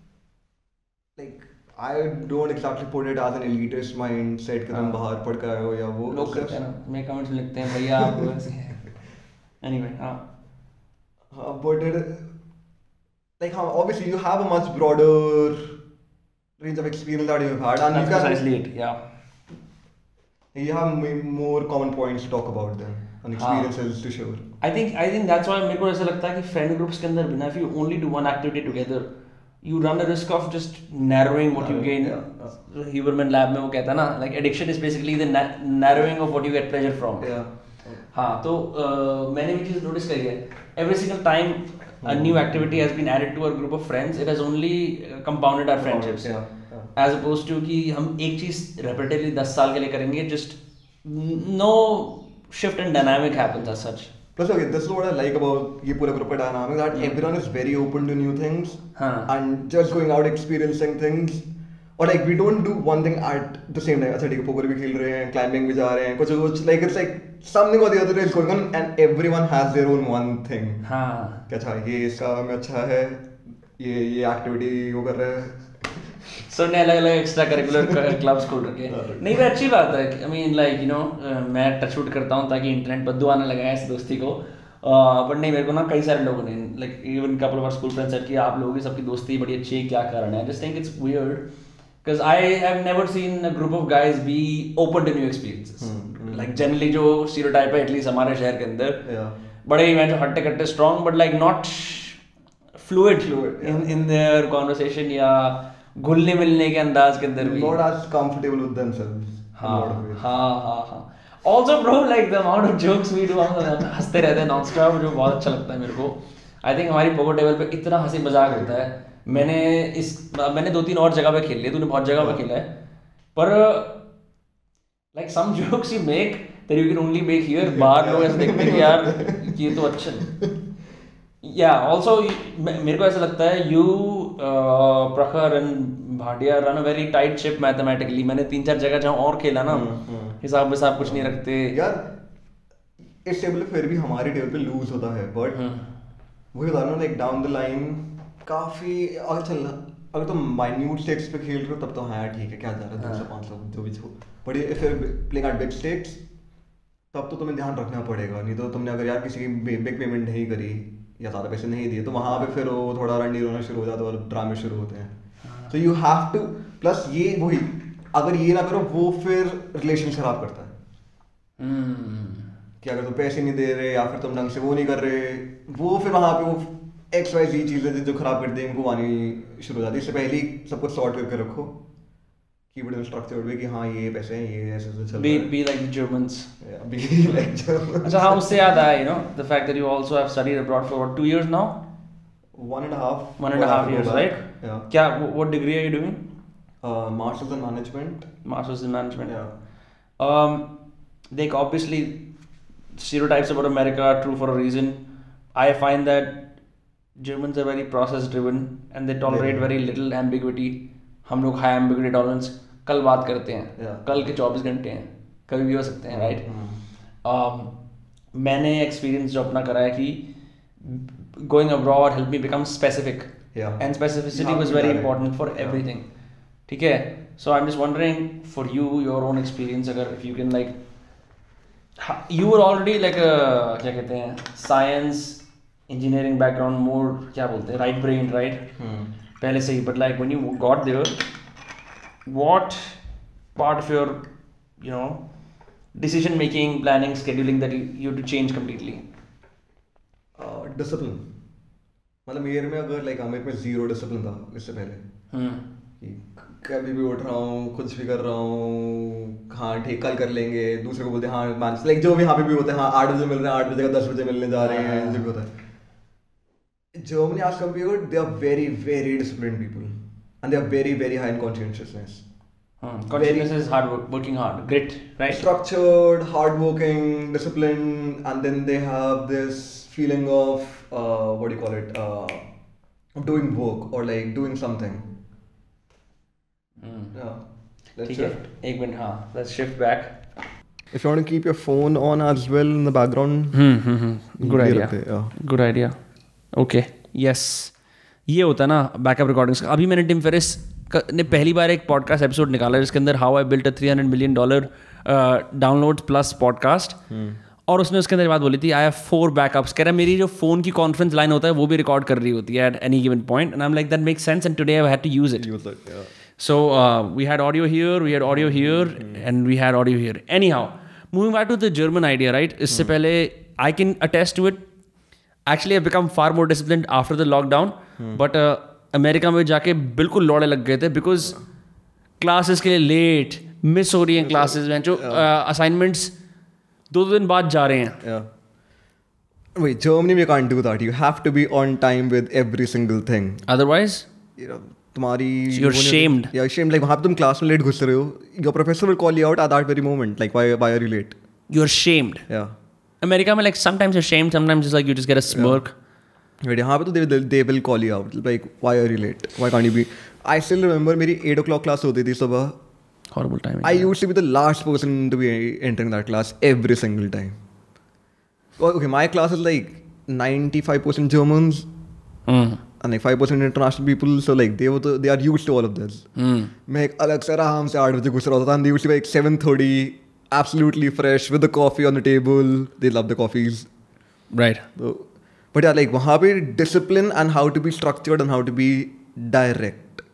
like I don't exactly put it as an elitist mindset कि तुम बाहर पढ़ के आए हो या वो. लोग करते हैं ना, मेरे comments में लिखते हैं भैया आप वैसे हैं. Anyway, हाँ. हाँ, but it like how obviously you have a much broader range of experience that you've had, and That's you can precisely it. Yeah. you have m- more common points to talk about them and experiences to share. I think I think that's why मेरे को ऐसा लगता है कि friend groups के अंदर भी ना, if you only do one activity together, you run the risk of just narrowing what you gain. Yeah. Huberman lab में वो कहता है ना, like addiction is basically the na- narrowing of what you get pleasure from. Yeah. हाँ, तो uh, मैंने भी चीज़ notice करी है. Every single time a new activity has been added to our group of friends, it has only uh, compounded our friendships. Yeah. Yeah. As opposed to कि हम एक चीज़ repetitively दस साल के लिए करेंगे, just no shift in dynamic happens as such. Plus, okay, this is what I like about ये पूरा group dynamic, that everyone is very open to new things हाँ. and just going out experiencing things. Or like we don't do one thing at the same time. अच्छा ठीक है, poker भी खेल रहे हैं, climbing भी जा रहे हैं, कुछ कुछ like it's like something or the other is going on, and everyone has their own one thing. हाँ. कि अच्छा ये इसका में अच्छा है, ये ये एक्टिविटी वो कर रहे हैं. So ने अलग अलग एक्स्ट्रा करिकुलर क्लब्स खोल रखे हैं. नहीं, वो अच्छी बात है. I mean like you know मैं टच वुड करता हूँ ताकि इंटरनेट बद्दू आने लगा है इस दोस्ती को. बट नहीं, मेरे को ना कई सारे लोगों ने like even couple of our school friends said कि आप लोगों की सबकी दोस्ती बड़ी अच्छी है, क्या कारण है. I just think it's weird because I have never seen a group of guys be open to new experiences. Like generally जो स्टीरियोटाइप है एटलीस्ट हमारे शहर के अंदर, बड़े इवेंट हट्टे कट्टे strong but like not fluid in in their conversation या घुलने मिलने के अंदाज के अंदर भी. Not as comfortable with themselves. हाँ हाँ हाँ हाँ. Also bro, like the amount of jokes we do, हम हंसते रहते हैं non-stop, जो बहुत अच्छा लगता है मेरे को. I think हमारी पोकर टेबल पे इतना हंसी मजाक होता है. मैंने इस मैंने दो तीन और जगह पे खेल लिया, तूने बहुत जगह पे खेला है, पर like some jokes you make that you can only make here, बाहर लोग ऐसे देखते हैं कि यार ये तो अच्छा. Yeah, also मेरे को ऐसा लगता है you uh, प्रखर and Bhatia run a very tight ship mathematically. मैंने तीन चार जगह जहाँ और खेला ना, हिसाब हिसाब कुछ नहीं रखते यार. इस टेबल पे फिर भी हमारी टेबल पे लूज होता है, बट वही बता रहा हूँ लाइक डाउन द लाइन काफी अगर चल अगर तुम माइन्यूट स्टेक्स पे खेल रहे हो तब तो हाँ ठीक है, क्या जा रहा है दो सौ पाँच सौ जो भी हो. बट ये फिर प्लेइंग एट बिग स्टेक्स तब तो तुम्हें ध्यान रखना पड़ेगा. नहीं तो तुमने अगर यार किसी की बिग पेमेंट नहीं करी या ज़्यादा पैसे नहीं दिए तो वहाँ पे फिर वो थोड़ा रंडी रोना शुरू हो जाता है और ड्रामे शुरू होते हैं. तो यू हैव टू, प्लस ये वही अगर ये ना करो वो फिर रिलेशन खराब करता है. कि अगर तुम पैसे नहीं दे रहे या फिर तुम ढंग से वो नहीं कर रहे, वो फिर वहाँ पे वो एक्स वाई जी चीज़ें जो खराब कर देंगे उनको आनी शुरू हो जाती है. इससे पहले ही सब कुछ सॉर्ट करके रखो कि बड़े स्ट्रक्चर्ड वे कि हाँ ये पैसे हैं, ये ऐसे ऐसे चल रहा है. be like the Germans. Yeah, be like Germans. अच्छा हाँ, उससे याद आया, you know, the fact that you also have studied abroad for what, two years now? One and a half. One and a half years, right? Yeah. क्या, what degree are you doing? Uh, Masters in Management. Masters in Management. Yeah. Um, like obviously, stereotypes about America are true for a reason. I find that Germans are very process driven and they tolerate very little ambiguity. हम लोग high ambiguity tolerance कल बात करते हैं, yeah. कल के चौबीस घंटे हैं, कभी भी हो सकते हैं, राइट. right? um, मैंने एक्सपीरियंस जो अपना करा है कि going abroad help me become specific, and specificity was very important for everything. ठीक है, so I am just wondering for you your own experience, अगर if you can like you were already like क्या कहते हैं science engineering background, मोर क्या बोलते हैं right brain, right, पहले से ही, but like when you got there what part of your you know decision making, planning, scheduling that you, you have to change completely? uh, discipline. मतलब मेरे में अगर लाइक मेरे में जीरो डिसिप्लिन था इससे पहले. कि कभी भी उठ रहा हूँ, कुछ भी कर रहा हूँ, हाँ ठीक कल कर लेंगे, दूसरे को बोलते हैं हाँ मान लाइक जो भी यहाँ पे भी होते हैं हाँ आठ बजे मिल रहे हैं, आठ बजे का दस बजे मिलने जा रहे हैं, जो भी होता है Germany as compared, they are very, very disciplined people. And they are very, very high in conscientiousness. Hmm. Consciousness is hard work, working hard, grit, right? Structured, hardworking, disciplined, and then they have this feeling of, uh, what do you call it, uh, of doing work or like doing something. Hmm. Yeah. Let's ठीक है, shift. एक minute हाँ, let's shift back. If you want to keep your phone on as well in the background, Hmm, hmm, hmm. Good ये idea. रखते हैं, yeah. Good idea. Okay. Yes. ये होता है ना बैकअप रिकॉर्डिंग्स का. अभी मैंने टिम फेरिस ने पहली बार एक पॉडकास्ट एपिसोड निकाला जिसके अंदर how I built a three hundred million dollar download plus podcast, और उसने उसके अंदर बात बोली थी आई हैव फोर बैकअप्स. कह रहा है मेरी जो फोन की कॉन्फ्रेंस लाइन होता है वो भी रिकॉर्ड कर रही होती है at any given point, and I am like that makes sense and today I had to use it. Use it, yeah. So uh, we had audio here, we had audio here, and we had audio here. Anyhow, moving back to the German idea, right? इससे पहले I can attest to it. Actually, I've become far more disciplined after the lockdown. But uh, America में जाके बिल्कुल लौड़े लग गए थे because classes के लिए late, miss हो रही हैं classes में जो assignments दो दो दिन बाद जा रहे हैं. Yeah. Wait, Germany we can't do that. You have to be on time with every single thing. Otherwise, You know, तुम्हारी So you're shamed. Yeah, shamed. Like वहाँ पे तुम क्लास में लेट घुस रहे हो, your professor will call you out at that very moment. Like why why are you late? you're shamed. Yeah. America में like sometimes you're shamed, sometimes it's like you just get a smirk. But यहाँ पे तो they will they will call you out. Like why are you late? Why can't you be? I still remember मेरी eight o'clock class होती थी सुबह. Horrible timing. I used to be the last person to be entering that class every single time. Well, okay, my class is like ninety-five percent Germans. Mm. And like five percent international people, so like they were the, they are used to all of this. Mm. मैं एक अलग से आराम से आठ बजे घुस रहा होता था, and they used to be like seven thirty, absolutely fresh with the coffee on the table. They love the coffees. Right. So, but yeah, like वहाँ पे discipline and how to be structured and how to be direct.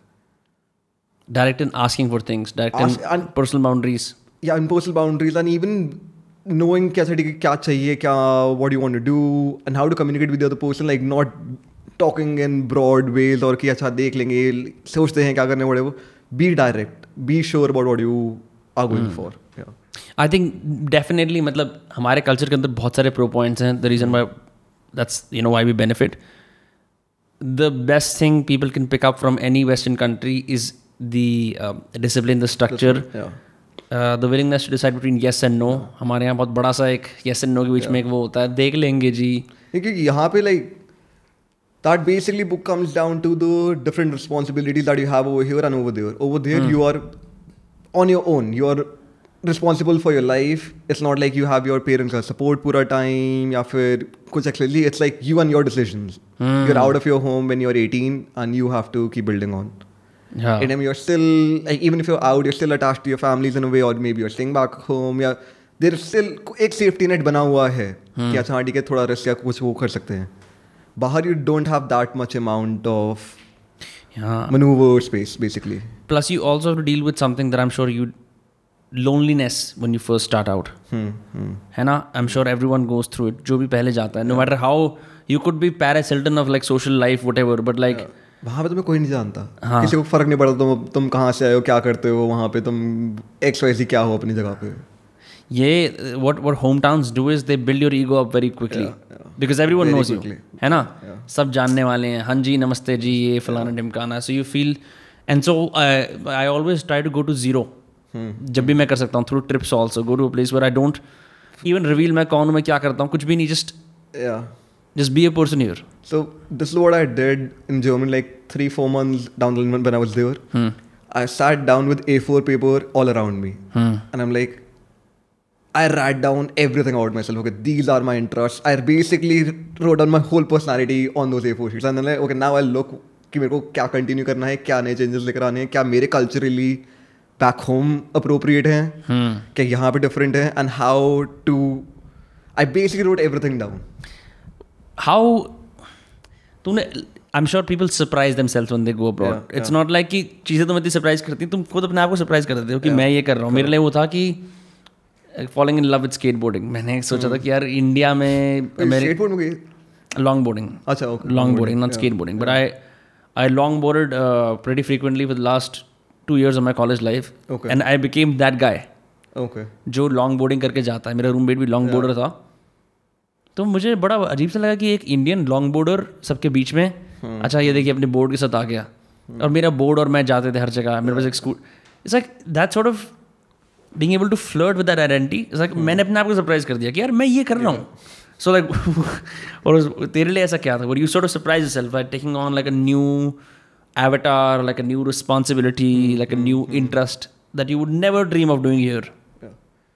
Direct in asking for things, direct Ask- in and- personal boundaries. Yeah, and personal boundaries and even knowing क्या चाहिए क्या चाहिए क्या what you want to do and how to communicate with the other person, like not talking in broad ways और कि अच्छा देख लेंगे सोचते हैं क्या करने whatever. Be direct, be sure about what you are going for. Yeah. I think definitely मतलब हमारे culture के अंदर बहुत सारे pro points हैं. The reason why that's you know why we benefit. The best thing people can pick up from any Western country is the um, discipline, the structure, Yeah. uh, the willingness to decide between yes and no. हमारे यहाँ बहुत बड़ा सा एक yes and no के बीच में एक वो होता है देख लेंगे जी. क्योंकि यहाँ पे like that basically book comes down to the different responsibilities that you have over here and over there. Over there you are on your own. You are responsible for your life. It's not like you have your parents का support पूरा time या फिर कुछ actually. It's like you and your decisions. You're out of your home when you're eighteen and you have to keep building on. Yeah. And then you're still like even if you're out, you're still attached to your families in a way, or maybe you're staying back home. या there's still एक safety net बना हुआ है कि अच्छा हाँ ठीक है थोड़ा risk या कुछ वो कर सकते हैं. बाहर you don't have that much amount of Yeah. maneuver space basically. Plus you also have to deal with something that I'm sure you loneliness when you first start out. Hmm. Hmm. है ना? I'm sure everyone goes through it. जो भी पहले जाता है. No matter how you could be Paris Hilton of like social life whatever, but like वहाँ पे तुम्हें कोई नहीं जानता. हाँ. किसी को फर्क नहीं पड़ता तुम तुम कहाँ से आए हो क्या करते हो वहाँ पे तुम एक्स वाई ज़ेड क्या हो अपनी जगह पे. ये what what hometowns do is they build your ego up very quickly. Yeah, yeah. Because everyone Very knows quickly. you. है ना? Yeah. सब जानने वाले हैं. हाँ जी नमस्ते जी ये फलाना ढिमकाना. So you feel and so I I always try to go to zero. Hmm. जब भी मैं कर सकता हूँ through trips also go to a place where I don't even reveal मैं कौन हूँ मैं क्या करता हूँ कुछ भी नहीं just Yeah. just be a person here. So this is what I did in Germany like three four months down the line when I was there. Hmm. I sat down with A four paper all around me. Hmm. And I'm like, I write down everything about myself. Okay, these are my interests. I basically wrote down my whole personality on those A four sheets. And then like, okay, now I look कि मेरे को क्या continue करना है क्या नए changes लेकर आने हैं क्या मेरे कल्चरली बैक होम अप्रोप्रिएट हैं Hmm. क्या यहाँ पे डिफरेंट है and how to I basically wrote everything down. How तूने I'm sure people surprise themselves when they go abroad. Yeah, It's yeah. not like कि चीज़ें तुम्हें इतनी सरप्राइज करती तुम खुद अपने आप को सरप्राइज कर देते हो कि मैं ये कर रहा हूँ. मेरे लिए वो था कि following in love with skateboarding. मैंने सोचा था कि यार इंडिया में स्केटबोर्ड में गई लॉन्ग बोर्डिंग अच्छा okay long boarding, not skateboarding. But I I long boarded uh, pretty frequently for the last two years of my college life. Okay. And I became that guy okay जो long boarding करके जाता है. मेरा roommate भी long boarder था. तो मुझे बड़ा अजीब सा लगा कि एक इंडियन लॉन्ग बोर्डर सबके बीच में, अच्छा ये देखिए अपने बोर्ड के साथ आ गया, और मेरा बोर्ड और मैं जाते थे हर जगह, मेरे पास एक school, it's like that sort of being able to flirt with that identity, it's like मैंने अपने आप को सरप्राइज कर दिया कि यार मैं ये कर रहा हूँ. सो लाइक और तेरे लिए ऐसा क्या था? You sort of surprise yourself by taking on like a new avatar, like a new responsibility, mm, like a new mm, interest that you would never dream of doing here? Yeah.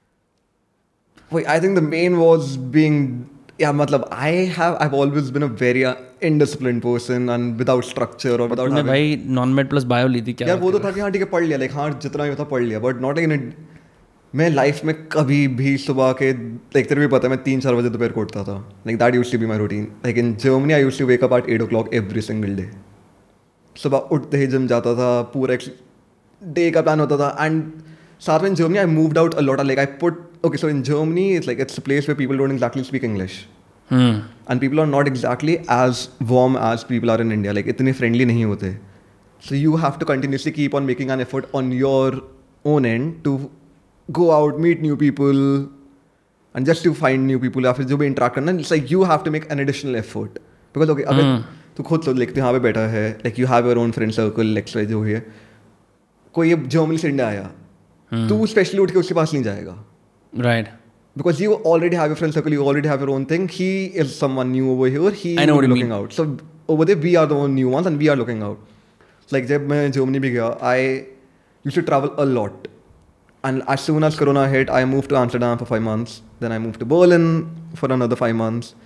Wait, I think the main was being, yeah, matlab, I have, I've always been a very uh, indisciplined person and without structure or without having... भाई non-med plus bio ली थी क्या? यार वो तो था कि हाँ ठीक है पढ़ लिया, like हाँ जितना ही था पढ़ लिया, but not like in a, मैं लाइफ में कभी भी सुबह के, like तेरे भी पता है मैं तीन चार बजे दोपहर को उठता था, like that used to be my routine. Like in Germany I used to wake up at eight o'clock every single day. सुबह उठते ही जिम जाता था, पूरा डे का प्लान होता था. एंड साथ में in Germany I moved out a lot, like I put okay so in Germany it's like it's a place where people don't exactly speak English and people are not exactly as warm as people are in India, like इतने friendly नहीं होते. So you have to continuously keep on making an effort on your own and to go out, meet new people and just to find new people, या फिर जो भी interact करना, it's like you have to make an additional effort. Because okay अगर तू खुद सोच लिखते यहाँ पे बैठा है, like you have your own friend circle, लेक्स वाइज जो है, कोई ये जर्मनी से इंडिया आया, तू स्पेशली उठ के उसके पास नहीं जाएगा, right? Because you already have your friend circle, you already have your own thing. He is someone new over here, he is looking out. So over there we are the one new ones and we are looking out. Like जब मैं Germany भी गया, I used to travel a lot and as soon as corona hit I move to Amsterdam for five months, then I move to Berlin for another five months.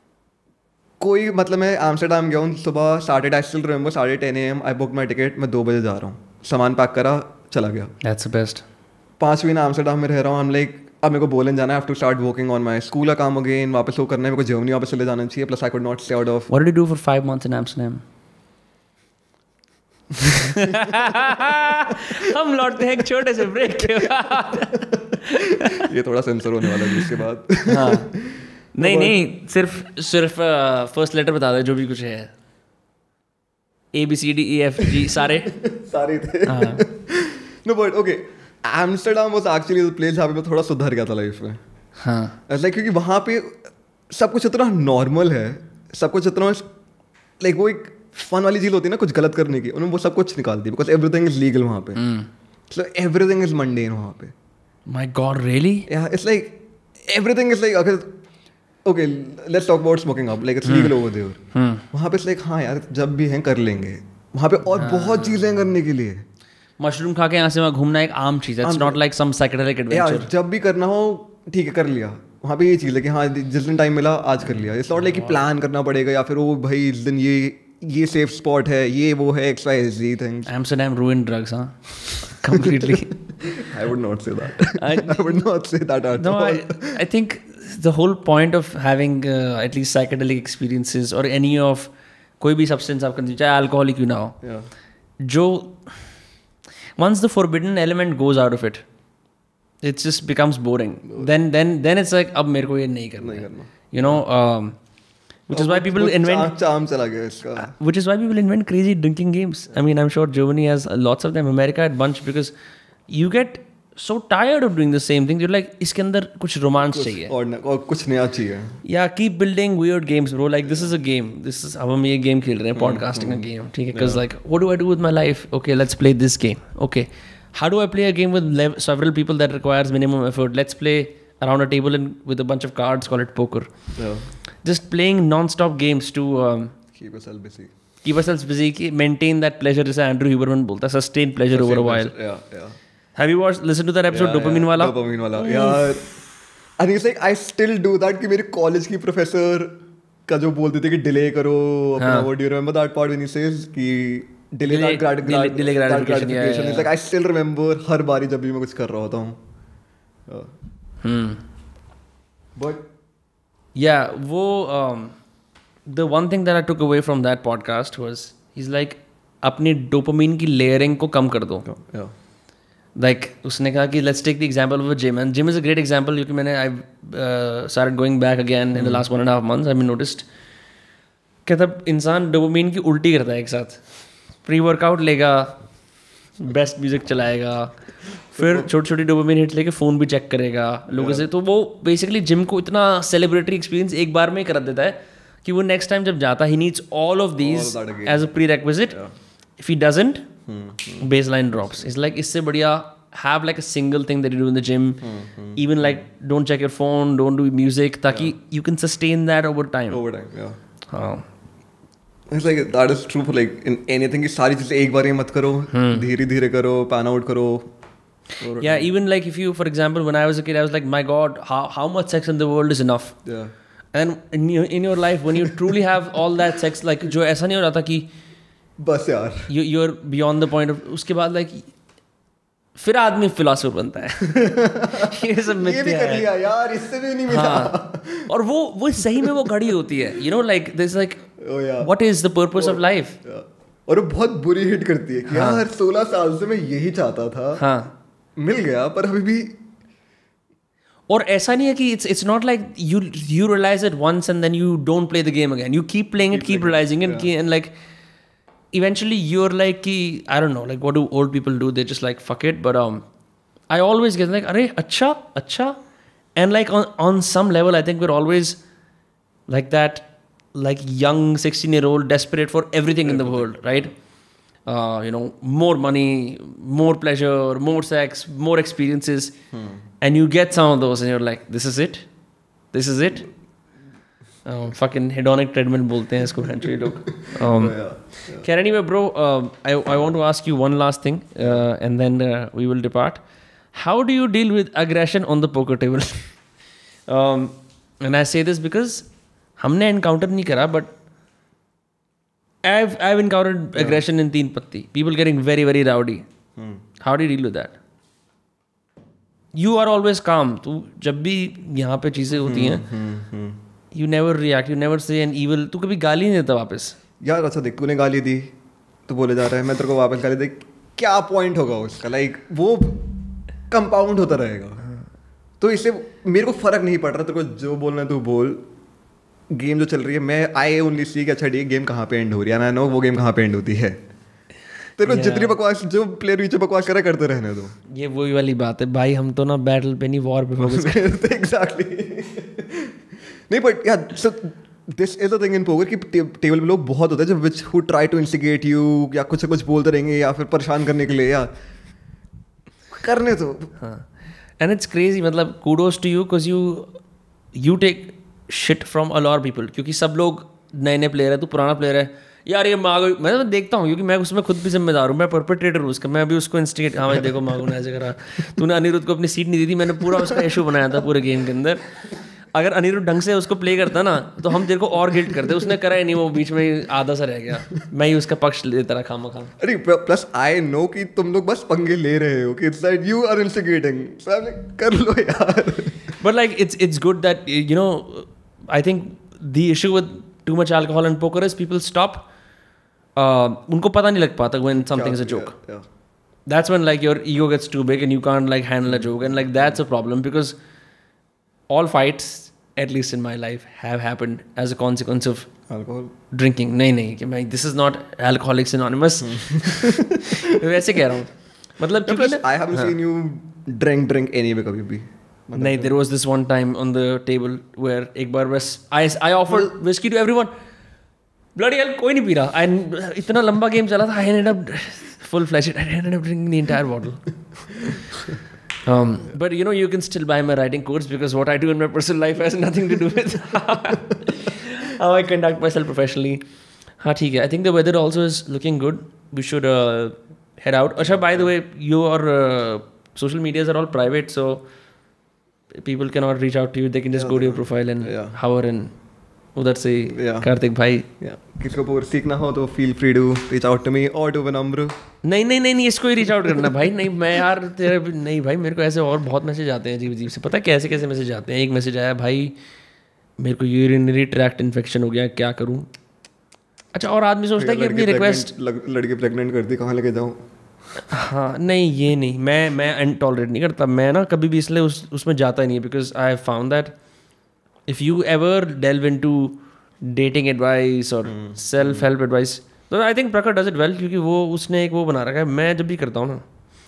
कोई मतलब मैं Amsterdam गया हूँ सुबह साढ़े आई स्टिल रिमेंबर साढ़े ten A M I book my ticket, मैं दो बजे जा रहा हूँ, सामान पैक करा चला गया. That's the best. पाँच महीने एम्स्टर्डम में रह रहा हूँ. हम लाइक अब मेरे को बोलन जाना है, I have to start working on my school का काम अगेन, वापस वो करना है, मेरे को जर्मनी वापस चले जाना चाहिए. Plus I could not stay out of. What did you do for five months in Amsterdam? हम लौटते हैं एक छोटे से ब्रेक के बाद. ये थोड़ा सेंसर होने वाला है इसके बाद. हाँ नहीं नहीं सिर्फ सिर्फ फर्स्ट लेटर बता दे जो भी कुछ है. A B C D E F G सारे सारे थे. No but okay Amsterdam was actually the place जहाँ पे मैं थोड़ा सुधर गया था लाइफ में. हाँ लाइक क्योंकि वहाँ पे सब कुछ इतना नॉर्मल है, सब कुछ इतना लाइक वो एक फन वाली चीज़ होती है ना कुछ गलत करने की, उन्होंने वो सब कुछ निकाल दी बिकॉज एवरीथिंग इज लीगल वहाँ पे. सो एवरीथिंग इज मंडेन वहाँ पे. My god really? या it's like everything is like अगर okay let's talk about smoking up, like it's legal over there. वहाँ पे लाइक हाँ यार जब भी हैं कर लेंगे वहाँ पे, और बहुत चीज़ें करने के लिए. मशरूम खा के यहाँ से वहाँ घूमना एक आम चीज़ है, it's not like some psychedelic adventure. जब भी करना हो ठीक है कर लिया. वहाँ पे ये चीज़ है कि हाँ जिस दिन टाइम मिला आज कर लिया. इट्स नॉट लाइक कि प्लान करना पड़ेगा या फिर वो भाई इस दिन ये ये सेफ स्पॉट है, ये वो है, X Y Z things. Amsterdam ruined drugs, huh? Completely. I would not say that. I, I would not say that at no, all. I, I think the whole point of having uh, at least psychedelic experiences or any of कोई भी substance आप consume चाहे alcohol ही क्यों ना हो, yeah. जो once the forbidden element goes out of it, it just becomes boring. Then then then it's like अब मेरे को ये नहीं करना, नहीं करना. You know. Um, Which is why people invent. चाम चला गया इसका. Which is why people invent crazy drinking games. I mean, I'm sure Germany has lots of them. America had bunch because you get so tired of doing the same thing. You're like, इसके अंदर कुछ romance चाहिए. और और कुछ नया चाहिए. Yeah, keep building weird games, bro. Like this is a game. This is अब हम ये game खेल रहे हैं, podcasting a game. ठीक है? Because like, what do I do with my life? Okay, let's play this game. Okay, how do I play a game with lev- several people that requires minimum effort? Let's play around a table and with a bunch of cards. Call it poker. Yeah. Just playing non-stop games to um, keep yourself busy. Keep ourselves busy. Maintain that pleasure. जैसे Andrew Huberman बोलता है, sustain pleasure over a while. Yeah, yeah. Have you watched, listened to that episode, yeah, dopamine yeah. वाला? Dopamine वाला. यार, I think it's like I still do that कि मेरे college की professor का जो बोलते थे कि delay करो अपना वो. Do you remember that part when he says कि delay that grad grad delay gratification? Yeah, yeah. It's like I still remember हर बारी जब भी मैं कुछ कर रहा होता हूँ. Hmm. But yeah, वो um, the one thing that I took away from that podcast was he's like अपनी dopamine की layering को कम कर दो. yeah. Like उसने कहा कि let's take the example of a gym, and gym is a great example क्योंकि मैंने I've uh, started going back again in the last one and a half months. I've been noticed कि तब इंसान dopamine की उल्टी करता है एक साथ. प्री वर्कआउट लेगा, बेस्ट म्यूजिक चलाएगा, फिर छोटी छोटी डोपामिन हिट्स लेके फ़ोन भी चेक करेगा लोगों से, तो वो बेसिकली जिम को इतना सेलिब्रेटरी एक्सपीरियंस एक बार में ही कर देता है कि वो नेक्स्ट टाइम जब जाता he needs all of these as a prerequisite. If he doesn't, baseline drops. It's like इससे बढ़िया have like a single thing that you do in the gym. Mm-hmm. Even like don't check your phone, don't do music, ताकि yeah. you can sustain that over time. Over time, yeah. हाँ. It's like that is true for like in anything. कि सारी चीजें एक बार ही मत करो, धीरे धीरे करो, pan out करो. Yeah, even like if you, for example, when I was a kid, I was like, my God, how how much sex in the world is enough? Yeah. And in your in your life, when you truly have all that sex, like जो ऐसा नहीं हो रहा था कि बस यार. You you're beyond the point of उसके बाद like फिर आदमी फिलोसोफर बनता है. ये सब ये भी कर लिया यार, इससे भी नहीं मिला. हाँ. और वो वो सही में वो घड़ी होती है, you know, like this like oh, yeah. what is the purpose of life? Yeah. और वो बहुत बुरी हिट करती है कि हाँ. यार सोलह साल से मैं यही चाहता था. हाँ. मिल गया पर अभी भी. और ऐसा नहीं है कि it's it's not like you you realize it once and then you don't play the game again. You keep playing it, keep, keep realizing it, yeah. and like eventually you're like ki, I don't know, like what do old people do? They just like fuck it. But um, I always get like, arey, acha, acha. And like on, on some level, I think we're always like that, like young sixteen year old desperate for everything in the world, right? Uh, you know, more money, more pleasure, more sex, more experiences. Hmm. And you get some of those and you're like, this is it? This is it? Um, fucking hedonic treadmill बोलते हैं इसको French लोग. Can anyway, bro, uh, I I want to ask you one last thing, uh, and then uh, we will depart. How do you deal with aggression on the poker table? um, and I say this because हमने encounter नहीं करा, but I've I've encountered yeah. aggression in तीन पत्ती. People getting very very rowdy. Hmm. How do you deal with that? You are always calm. तू जब भी यहाँ पे चीजें होती हैं. Hmm, hmm. You never react, you never say an evil. तू कभी गाली नहीं देता वापस? यार अच्छा देख, तूने गाली दी तो बोले जा रहा है मैं तेरे को वापस गाली दे, क्या पॉइंट होगा उसका? लाइक वो कंपाउंड होता रहेगा. तो इससे मेरे को फर्क नहीं पड़ रहा, तेरे को जो बोलना है तू बोल. गेम जो चल रही है, मैं आई ओनली सी कि अच्छा गेम कहाँ पे एंड हो रही है, आई नो वो गेम कहाँ पे एंड होती है. तेरे को जितनी बकवास जो प्लेयर पीछे बकवास करे करते रहने दो. ये वही वाली बात है भाई, हम तो ना बैटल पे नहीं वॉर पे फोकस करते. एग्जैक्टली. नहीं बट यार so this is a thing in poker कि टेबल पे लोग बहुत होते हैं जो which who try to instigate you, या कुछ से कुछ बोलते रहेंगे या फिर परेशान करने के लिए, या करने तो. हाँ. एंड इट्स क्रेजी, मतलब kudos to you because you you take shit from a lot of people. क्योंकि सब लोग नए नए प्लेयर है, तू पुराना प्लेयर है. यार ये मागो मैं तो देखता हूँ क्योंकि मैं उसमें खुद भी जिम्मेदार हूँ, मैं परपेट्रेटर हूँ उसका. मैं अभी उसको इंस्टिगेट, हाँ भाई देखो मागो ने ऐसे करा, तूने अनिरुद्ध को अपनी सीट नहीं दी थी, मैंने पूरा उसका इशू बनाया था पूरे गेम के अंदर. अगर अनिरुद्ध ढंग से उसको प्ले करता ना तो हम तेरे को और गिल्ट करते. उसने करा ही नहीं, वो बीच में आधा सा रह गया. मैं ही उसका पक्ष लेता रहा खामा खाम. अरे प्लस आई नो कि तुम लोग बस पंगे ले रहे हो कि it's like you are instigating, कर लो यार. But like it's it's good that you know, I think the issue with too much alcohol and poker is people stop. उनको पता नहीं लग पाता when something is a joke. Yeah, yeah. That's when like your ego gets too big and you can't like handle a joke, and like that's a problem because all fights, at least in my life, have happened as a consequence of alcohol drinking. नहीं नहीं कि मैं this is not Alcoholics Anonymous. वैसे कह रहा हूँ, मतलब क्योंकि I haven't seen you drink drink anyway कभी भी. नहीं, there was this one time on the table where एक बार बस I I offered whiskey to everyone. Bloody hell, कोई नहीं पी रहा. I इतना लंबा गेम चला था. I ended up full fledged. I ended up drinking the entire bottle. Um, but you know, you can still buy my writing course because what I do in my personal life has nothing to do with how I conduct myself professionally. हाँ ठीक है. I think the weather also is looking good. We should uh, head out. Asha, by the way, your uh, social medias are all private, so people cannot reach out to you. They can just yeah, go to your profile and yeah. hover and उधर से कार्तिक भाई. किसी को poker सीखना हो तो feel free to reach out to me और to विनम्र. नहीं नहीं नहीं नहीं इसको ही रीच आउट करना भाई. नहीं मैं यार तेरे नहीं भाई, मेरे को ऐसे और बहुत मैसेज आते हैं अजीब अजीब से. पता है कैसे कैसे मैसेज आते हैं. एक मैसेज आया, भाई मेरे को यूरिनरी ट्रैक्ट इन्फेक्शन हो गया, क्या करूँ. अच्छा, और आदमी सोचता है कि अपनी रिक्वेस्ट लड़की प्रेग्नेंट कर दी, कहाँ लेके जाऊँ. हाँ नहीं ये नहीं, मैं मैं टॉलरेट नहीं करता. मैं ना कभी भी इसलिए उस उसमें जाता ही नहीं because I have found that if you ever delve into dating advice or hmm. self help advice, तो I think Prakar does it well क्योंकि वो उसने एक वो बना रखा है. मैं जब भी करता हूँ ना,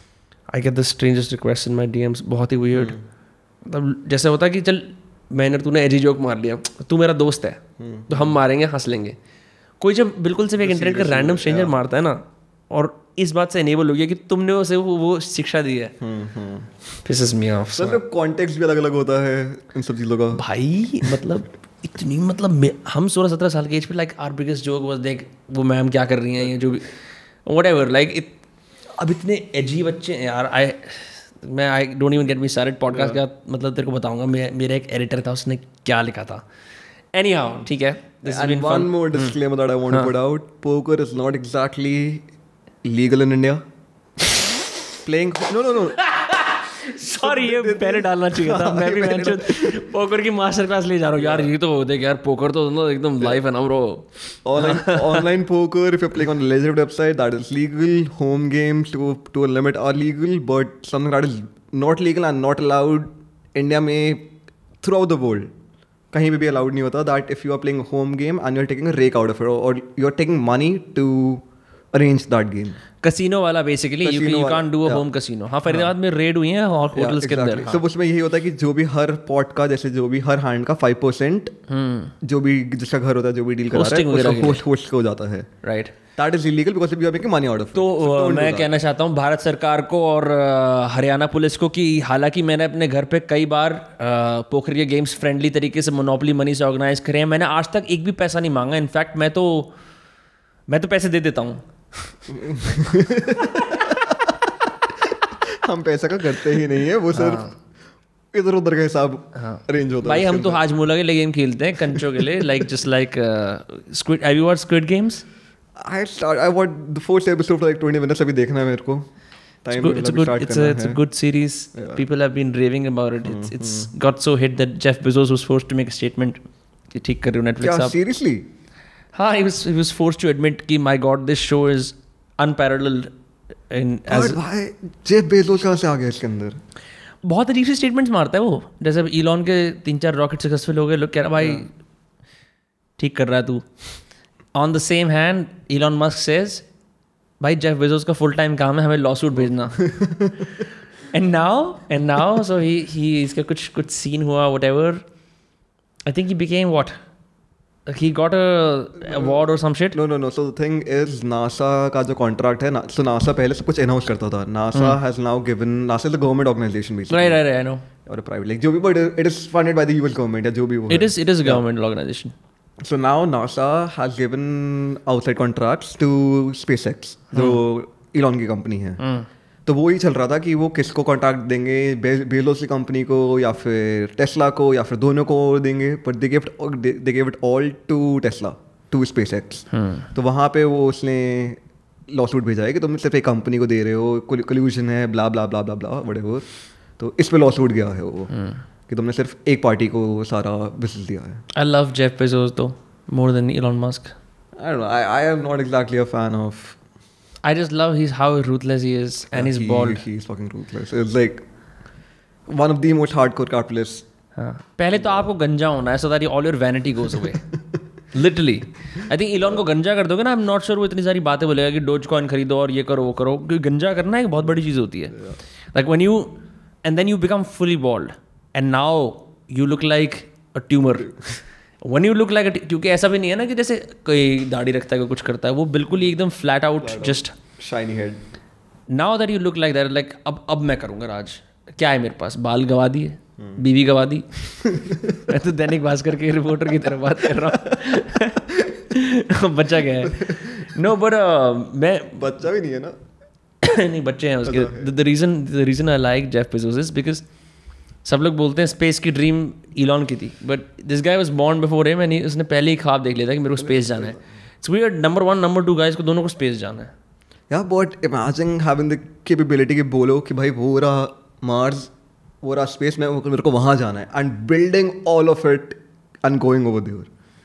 I get the strangest request in my DMs, बहुत ही वियर्ड. मतलब जैसे होता है कि चल मैंने तूने एजी जोक मार लिया, तू मेरा दोस्त है तो हम मारेंगे हंस लेंगे. कोई जब बिल्कुल सिर्फ एक इंटरनेट का रैंडम स्ट्रेंजर मारता है ना, और इस बात से एनेबल हो गया कि तुमने उसे वो, वो शिक्षा दी है, pisses me off. सर कॉन्टेक्स्ट भी अलग अलग होता है इन सब चीज़ों का भाई. मतलब इतनी मतलब मे- हम सोलह सत्रह साल के एज पे like our biggest joke was देख वो मैम क्या कर रही हैं, ये जो भी वट एवर लाइक. अब इतने एजी बच्चे हैं यार. आई मैं I don't even get me started podcast का मतलब तेरे को बताऊंगा. मैं मेरा एक एडिटर था, उसने क्या लिखा था. एनी हाउ ठीक है. And one more disclaimer that I want to put out: poker is not exactly legal in India. Playing no no no. Sorry ये पहले डालना चाहिए था. मैं भी मैं पोकर की मास्टर क्लास ले जा रहा हूँ यार. ये तो देख यार पोकर तो ना एकदम लाइफ है ना bro. Online online poker, if you're playing on a legitimate website, that is legal. Home games to to a limit are legal, but something that is not legal and not allowed India में throughout the world. कहीं भी भी allowed नहीं होता. That if you are playing home game and you are taking a rake out of it और you are taking money to arrange that game. Casino वाला basically you you can't do a home casino. हाँ फरीदाबाद में red हुई हैं और hotels के अंदर. तो उसमें यही होता है कि जो भी हर पॉट का जैसे जो भी हर हैंड का फाइव परसेंट जो भी जिसका घर होता है जो भी डील करा रहा है होस्ट होस्ट हो जाता है. Right. That is illegal because you are making money out of. तो मैं कहना चाहता हूँ भारत सरकार को और हरियाणा पुलिस को कि हालांकि मैंने अपने घर पे कई बार पोकर के गेम्स फ्रेंडली तरीके से मोनोपोली मनी से ऑर्गेनाइज करे हैं. मैंने आज तक एक भी पैसा नहीं मांगा. इनफैक्ट मैं तो मैं तो पैसे दे देता हूँ. हम पैसा का करते ही नहीं है, वो सिर्फ इधर उधर का हिसाब अरेंज होता है. भाई हम तो हाजमोला के लिए गेम खेलते हैं कंचों के लिए. Like just like Squid. Have you watched Squid Games? I start. I watched the first episode for like twenty minutes. अभी देखना है मेरे को. It's good. It's a good. It's a, it's a good series. Yeah. People have been raving about it. It's mm-hmm. it's got so hit that Jeff Bezos was forced to make a statement. कि ठीक कर रहे हो Netflix आप. क्या seriously? हाँ, he was he was forced to admit कि my God this show is unparalleled in as. But भाई Jeff Bezos कहाँ से आ गया इसके अंदर? बहुत अजीब सी स्टेटमेंट्स मारता है वो. जैसे इलॉन के तीन चार रॉकेट सक्सेसफुल हो गए, लोग कह रहा भाई ठीक कर रहा है तू. On the same hand, Elon Musk says, भाई जेफ बेजोस का फुल टाइम काम है हमें लॉ सूट भेजना. and now and now so he he इसका कुछ कुछ सीन हुआ whatever. I think he became what? He got a award or some shit. No no no. So the thing is NASA का जो contract है ना, so NASA पहले सब कुछ announce करता था. NASA hmm. has now given NASA is a government organization basically. Right right right I know. और a private like जो भी but it is funded by the U S government या जो भी वो. It is it is a government yeah. organization. So now NASA has given outside contracts to SpaceX, जो Elon की company है. तो वो ही चल रहा था कि वो किसको कॉन्ट्रैक्ट देंगे, बेजोस की कंपनी को या फिर टेस्ला को या फिर दोनों को देंगे. But they give they give it all to Tesla to SpaceX. तो वहाँ पे वो उसने लॉ सूट भेजा है कि तुम सिर्फ एक कंपनी को दे रहे हो, कोल्यूशन है, ब्ला ब्ला ब्ला ब्ला ब्ला व्हाटएवर. तो इस पे लॉ सूट गया है वो कि तुमने सिर्फ एक पार्टी को सारा बिजनेस दिया है. I love Jeff Bezos though more than Elon Musk. I don't know. I I am not exactly a fan of. I just love his how ruthless he is and yeah, he's he, bald. He's fucking ruthless. It's like one of the most hardcore capitalists. हाँ. पहले तो आपको गंजा होना है so that all your vanity goes away. Literally. I think Elon को गंजा कर दोगे ना, I'm not sure वो इतनी सारी बातें बोलेगा कि Dogecoin खरीदो और ये करो वो करो. क्योंकि गंजा करना एक बहुत बड़ी चीज़ होती है. Yeah. Like when you and then you become fully bald. And now you look like a tumor. When you look like a क्योंकि ऐसा भी नहीं है ना कि जैसे कोई दाढ़ी रखता है कोई कुछ करता है, वो बिल्कुल ही एकदम flat out just shiny head. Now that you look like that like अब अब मैं करूँगा राज. क्या है मेरे पास? बाल गवा दिए, बीवी गवा दी. मैं तो दैनिक भास्कर के रिपोर्टर की तरह बात कर रहा हूँ. बच्चा क्या है? नो बट मैं बच्चा भी नहीं है ना. नहीं बच्चे हैं उसके. The reason the reason I like Jeff Bezos is because सब लोग बोलते हैं स्पेस की ड्रीम इलॉन की थी, but this guy was born before him and उसने पहले ही ख्वाब देख लिया था कि मेरे को स्पेस जाना है. It's weird. Number one number two guys को दोनों को स्पेस जाना है. या but imagine having the capability कि बोलो कि भाई वो रहा मार्स, वो रहा स्पेस में, मेरे को वहाँ जाना है and building all of it and going over there.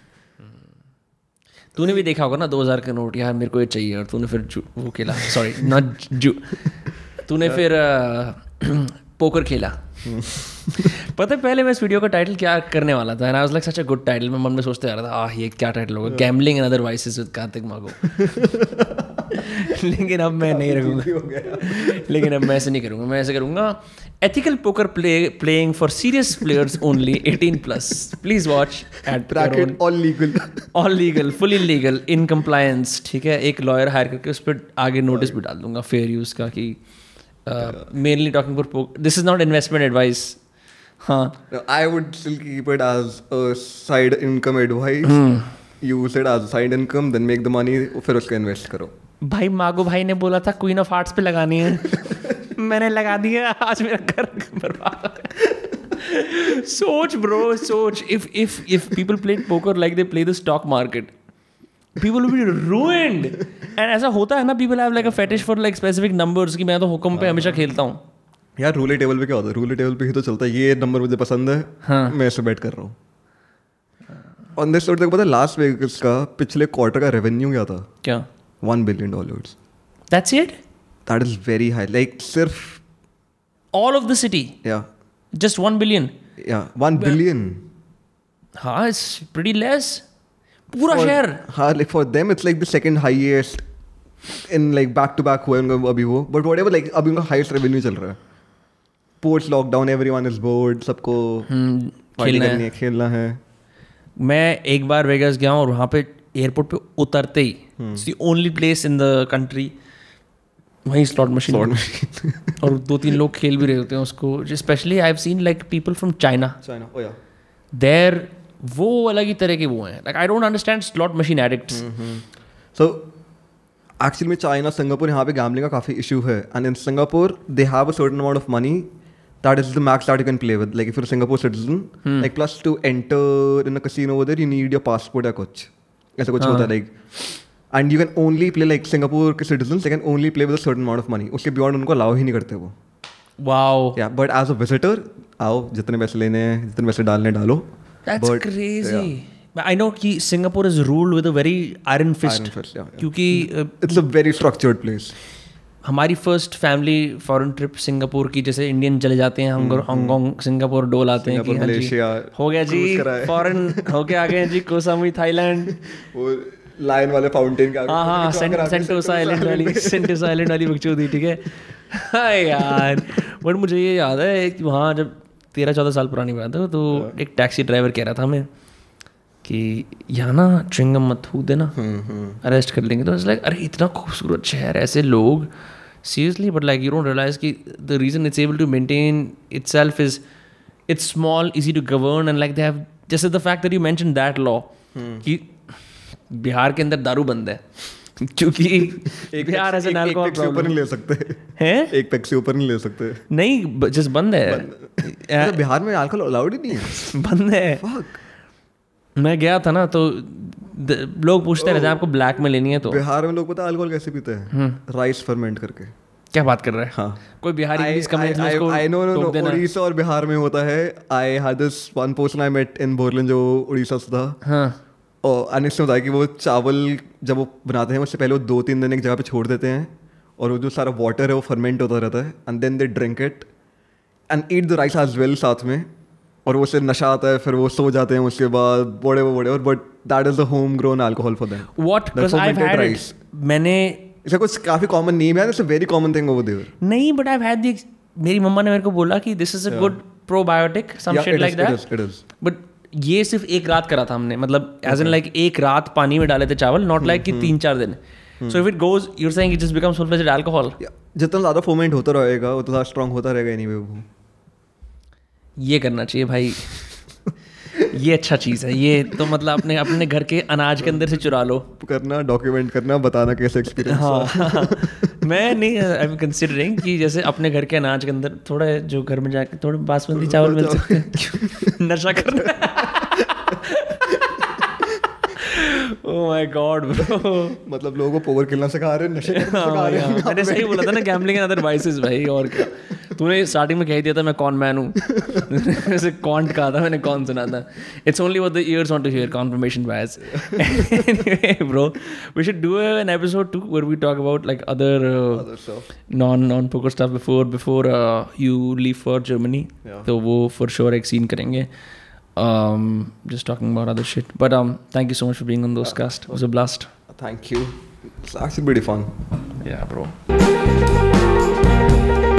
तूने भी देखा होगा ना दो हज़ार का नोट, यार मेरे को ये चाहिए, और तूने फिर वो खेला, सॉरी नॉट जू, तूने फिर पोकर खेला. पता है पहले मैं इस वीडियो का टाइटल क्या करने वाला था, and I was like such a good title. मैं मन में सोचते आ रहा था, आह ये क्या टाइटल होगा, gambling and other vices with Kartik Mago. लेकिन अब मैं नहीं रखूँगा लेकिन अब मैं ऐसे नहीं करूँगा मैं ऐसे करूँगा ethical poker play playing for serious players only eighteen plus please watch at bracket all legal all legal fully legal in compliance ठीक है एक लॉयर हायर करके उस पर आगे नोटिस भी डाल दूंगा फेयर यूज़ का कि mainly talking for this is not investment advice हाँ I would still keep it as a side income advice use it as side income then make the money फिर उसका इन्वेस्ट करो भाई मागो भाई ने बोला था क्वीन ऑफ हार्ट्स पे लगानी है मैंने लगा दिया आज मेरा घर बर्बाद सोच ब्रो सोच if if if people play poker like they play the stock market people will be ruined and ऐसा होता है ना people have like a fetish for like specific numbers कि मैं तो हुक्म पे हमेशा खेलता हूँ यार रूले टेबल पे क्या होता है रूले टेबल पे ही तो चलता है ये नंबर मुझे पसंद है हाँ. मैं इसे बैट कर रहा हूँ ऑन दिस नोट तक पता है लास्ट वेगस का पिछले क्वार्टर का रेवेन्यू क्या था क्या one billion dollars that's it that is very high like सिर्फ ऑल ऑफ द सिटी या जस्ट वन बिलियन या वन बिलियन हाँ इट्स प्रीटी लेस पूरा शहर हाँ like for them it's like the second highest in like back to back हुआ उनका अभी वो बट व्हाटएवर लाइक अभी उनका हाईएस्ट रेवेन्यू चल रहा है post lockdown everyone is bored सबको खेलना है खेलना है मैं एक बार वेगास गया हूँ और वहाँ पे एयरपोर्ट पे उतरते ही it's the only place in the country वहीं स्लॉट मशीन और दो तीन लोग खेल भी रहे होते हैं उसको specially I have seen like people from China China oh yeah there वो अलग ही तरह के वो हैं like I don't understand slot machine addicts so actually में चाइना सिंगापुर यहाँ पे गैम्बलिंग का काफ़ी इशू है and in Singapore they have a certain amount of money that is the max that you can play with like if you're a Singapore citizen hmm. like plus to enter in a casino over there you need your passport या कुछ ऐसा कुछ होता है like and you can only play like Singapore के citizens they can only play with a certain amount of money उसके beyond उनको allow ही नहीं करते वो wow yeah but as a visitor आओ जितने पैसे लेने हैं जितने पैसे डालने डालो that's but, crazy yeah. I know कि Singapore is ruled with a very iron fist, iron fist yeah, yeah. क्योंकि uh, it's a very structured place हमारी first family foreign trip Singapore की जैसे इंडियन चले जाते हैं हांगकांग सिंगापुर डोल आते हैं कि हाँ जी हो गया जी फॉरेन होके आ गए हैं जी कोसामुई थाईलैंड वो लायन वाले फाउंटेन का हाँ हाँ सेंटोसा आइलैंड वाली सेंटोसा आइलैंड वाली बकचोदी ठीक है हाँ यार बट मुझे ये याद है कि वहाँ जब तेरह चौदह साल पुरानी बात है तो एक टैक्सी ड्राइवर कह रहा था हमें कि यहाँ ना च्युइंगम मत थूक देना अरेस्ट कर लेंगे तो लाइक अरे इतना खूबसूरत शहर ऐसे लोग seriously but like you don't realize कि the reason it's able to maintain itself is it's small easy to govern and like they have just the fact that you mentioned that law कि बिहार के अंदर दारू बंद है क्योंकि बिहार ऐसे alcohol से ऊपर नहीं ले सकते हैं एक पैक से ऊपर नहीं ले सकते नहीं जस्ट बंद है बिहार में अल्कोहल अलाउड ही नहीं है बंद है मैं गया था ना तो लोग पूछते रहते हैं आपको ब्लैक में लेनी है तो बिहार में लोग पता है अल्कोहल कैसे पीते हैं राइस फर्मेंट करके क्या बात कर रहे हैं हाँ कोई बिहारी प्लीज कमेंट में उसको आई नो नो उड़ीसा और बिहार में होता है I had this one person I met in Berlin जो उड़ीसा से था हाँ और अनिस ने बताया कि वो चावल जब वो बनाते हैं उससे पहले वो दो तीन दिन एक जगह पे छोड़ देते हैं और वो जो सारा वाटर है वो फर्मेंट होता रहता है and then they drink it and eat the rice as well साथ में और वो से नशा आता है फिर वो सो जाते हैं उसके बाद बड़े वो बड़े और but that is the home grown alcohol for them what because I have had it मैंने इसका कुछ काफी कॉमन नेम है it's a very common thing over there नहीं but I have had the मेरी मम्मा ने मेरे को बोला कि this is a good probiotic some shit like that it is but ये सिर्फ एक रात करा था हमने मतलब एज इन लाइक एक रात पानी में डाले थे चावल नॉट लाइक कि तीन चार दिन so if it goes you are saying it just becomes full fledged alcohol जितना ज्यादा फर्मेंट होता रहेगा उतना ज्यादा स्ट्रांग होता रहेगा एनीवे वो ये करना चाहिए भाई ये अच्छा चीज़ है ये तो मतलब अपने अपने घर के अनाज के अंदर से चुरा लो करना डॉक्यूमेंट करना बताना कैसे एक्सपीरियंस हाँ, हाँ मैं नहीं आई एम कंसिडरिंग कि जैसे अपने घर के अनाज के अंदर थोड़ा जो घर में जाके थोड़े बासमती चावल मिल सकते हैं नशा करना ओह माय गॉड ब्रो मतलब लोगों को पोकर खेलना सिखा रहे हैं नशे करना सिखा रहे हैं मैंने सही बोला था ना गैम्बलिंग एंड अदर वाइसेस भाई और क्या तूने स्टार्टिंग में कह दिया था मैं कौन मैन हूँ वैसे कॉन्ट कहा था मैंने कौन सुना था it's only what the ears want to hear confirmation bias anyway bro we should do an episode two where we talk about like other non non poker stuff before before you leave for Germany तो वो for sure एक scene करेंगे um just talking about other shit but um thank you so much for being on those cast it was a blast thank you it's actually pretty fun Yeah, bro.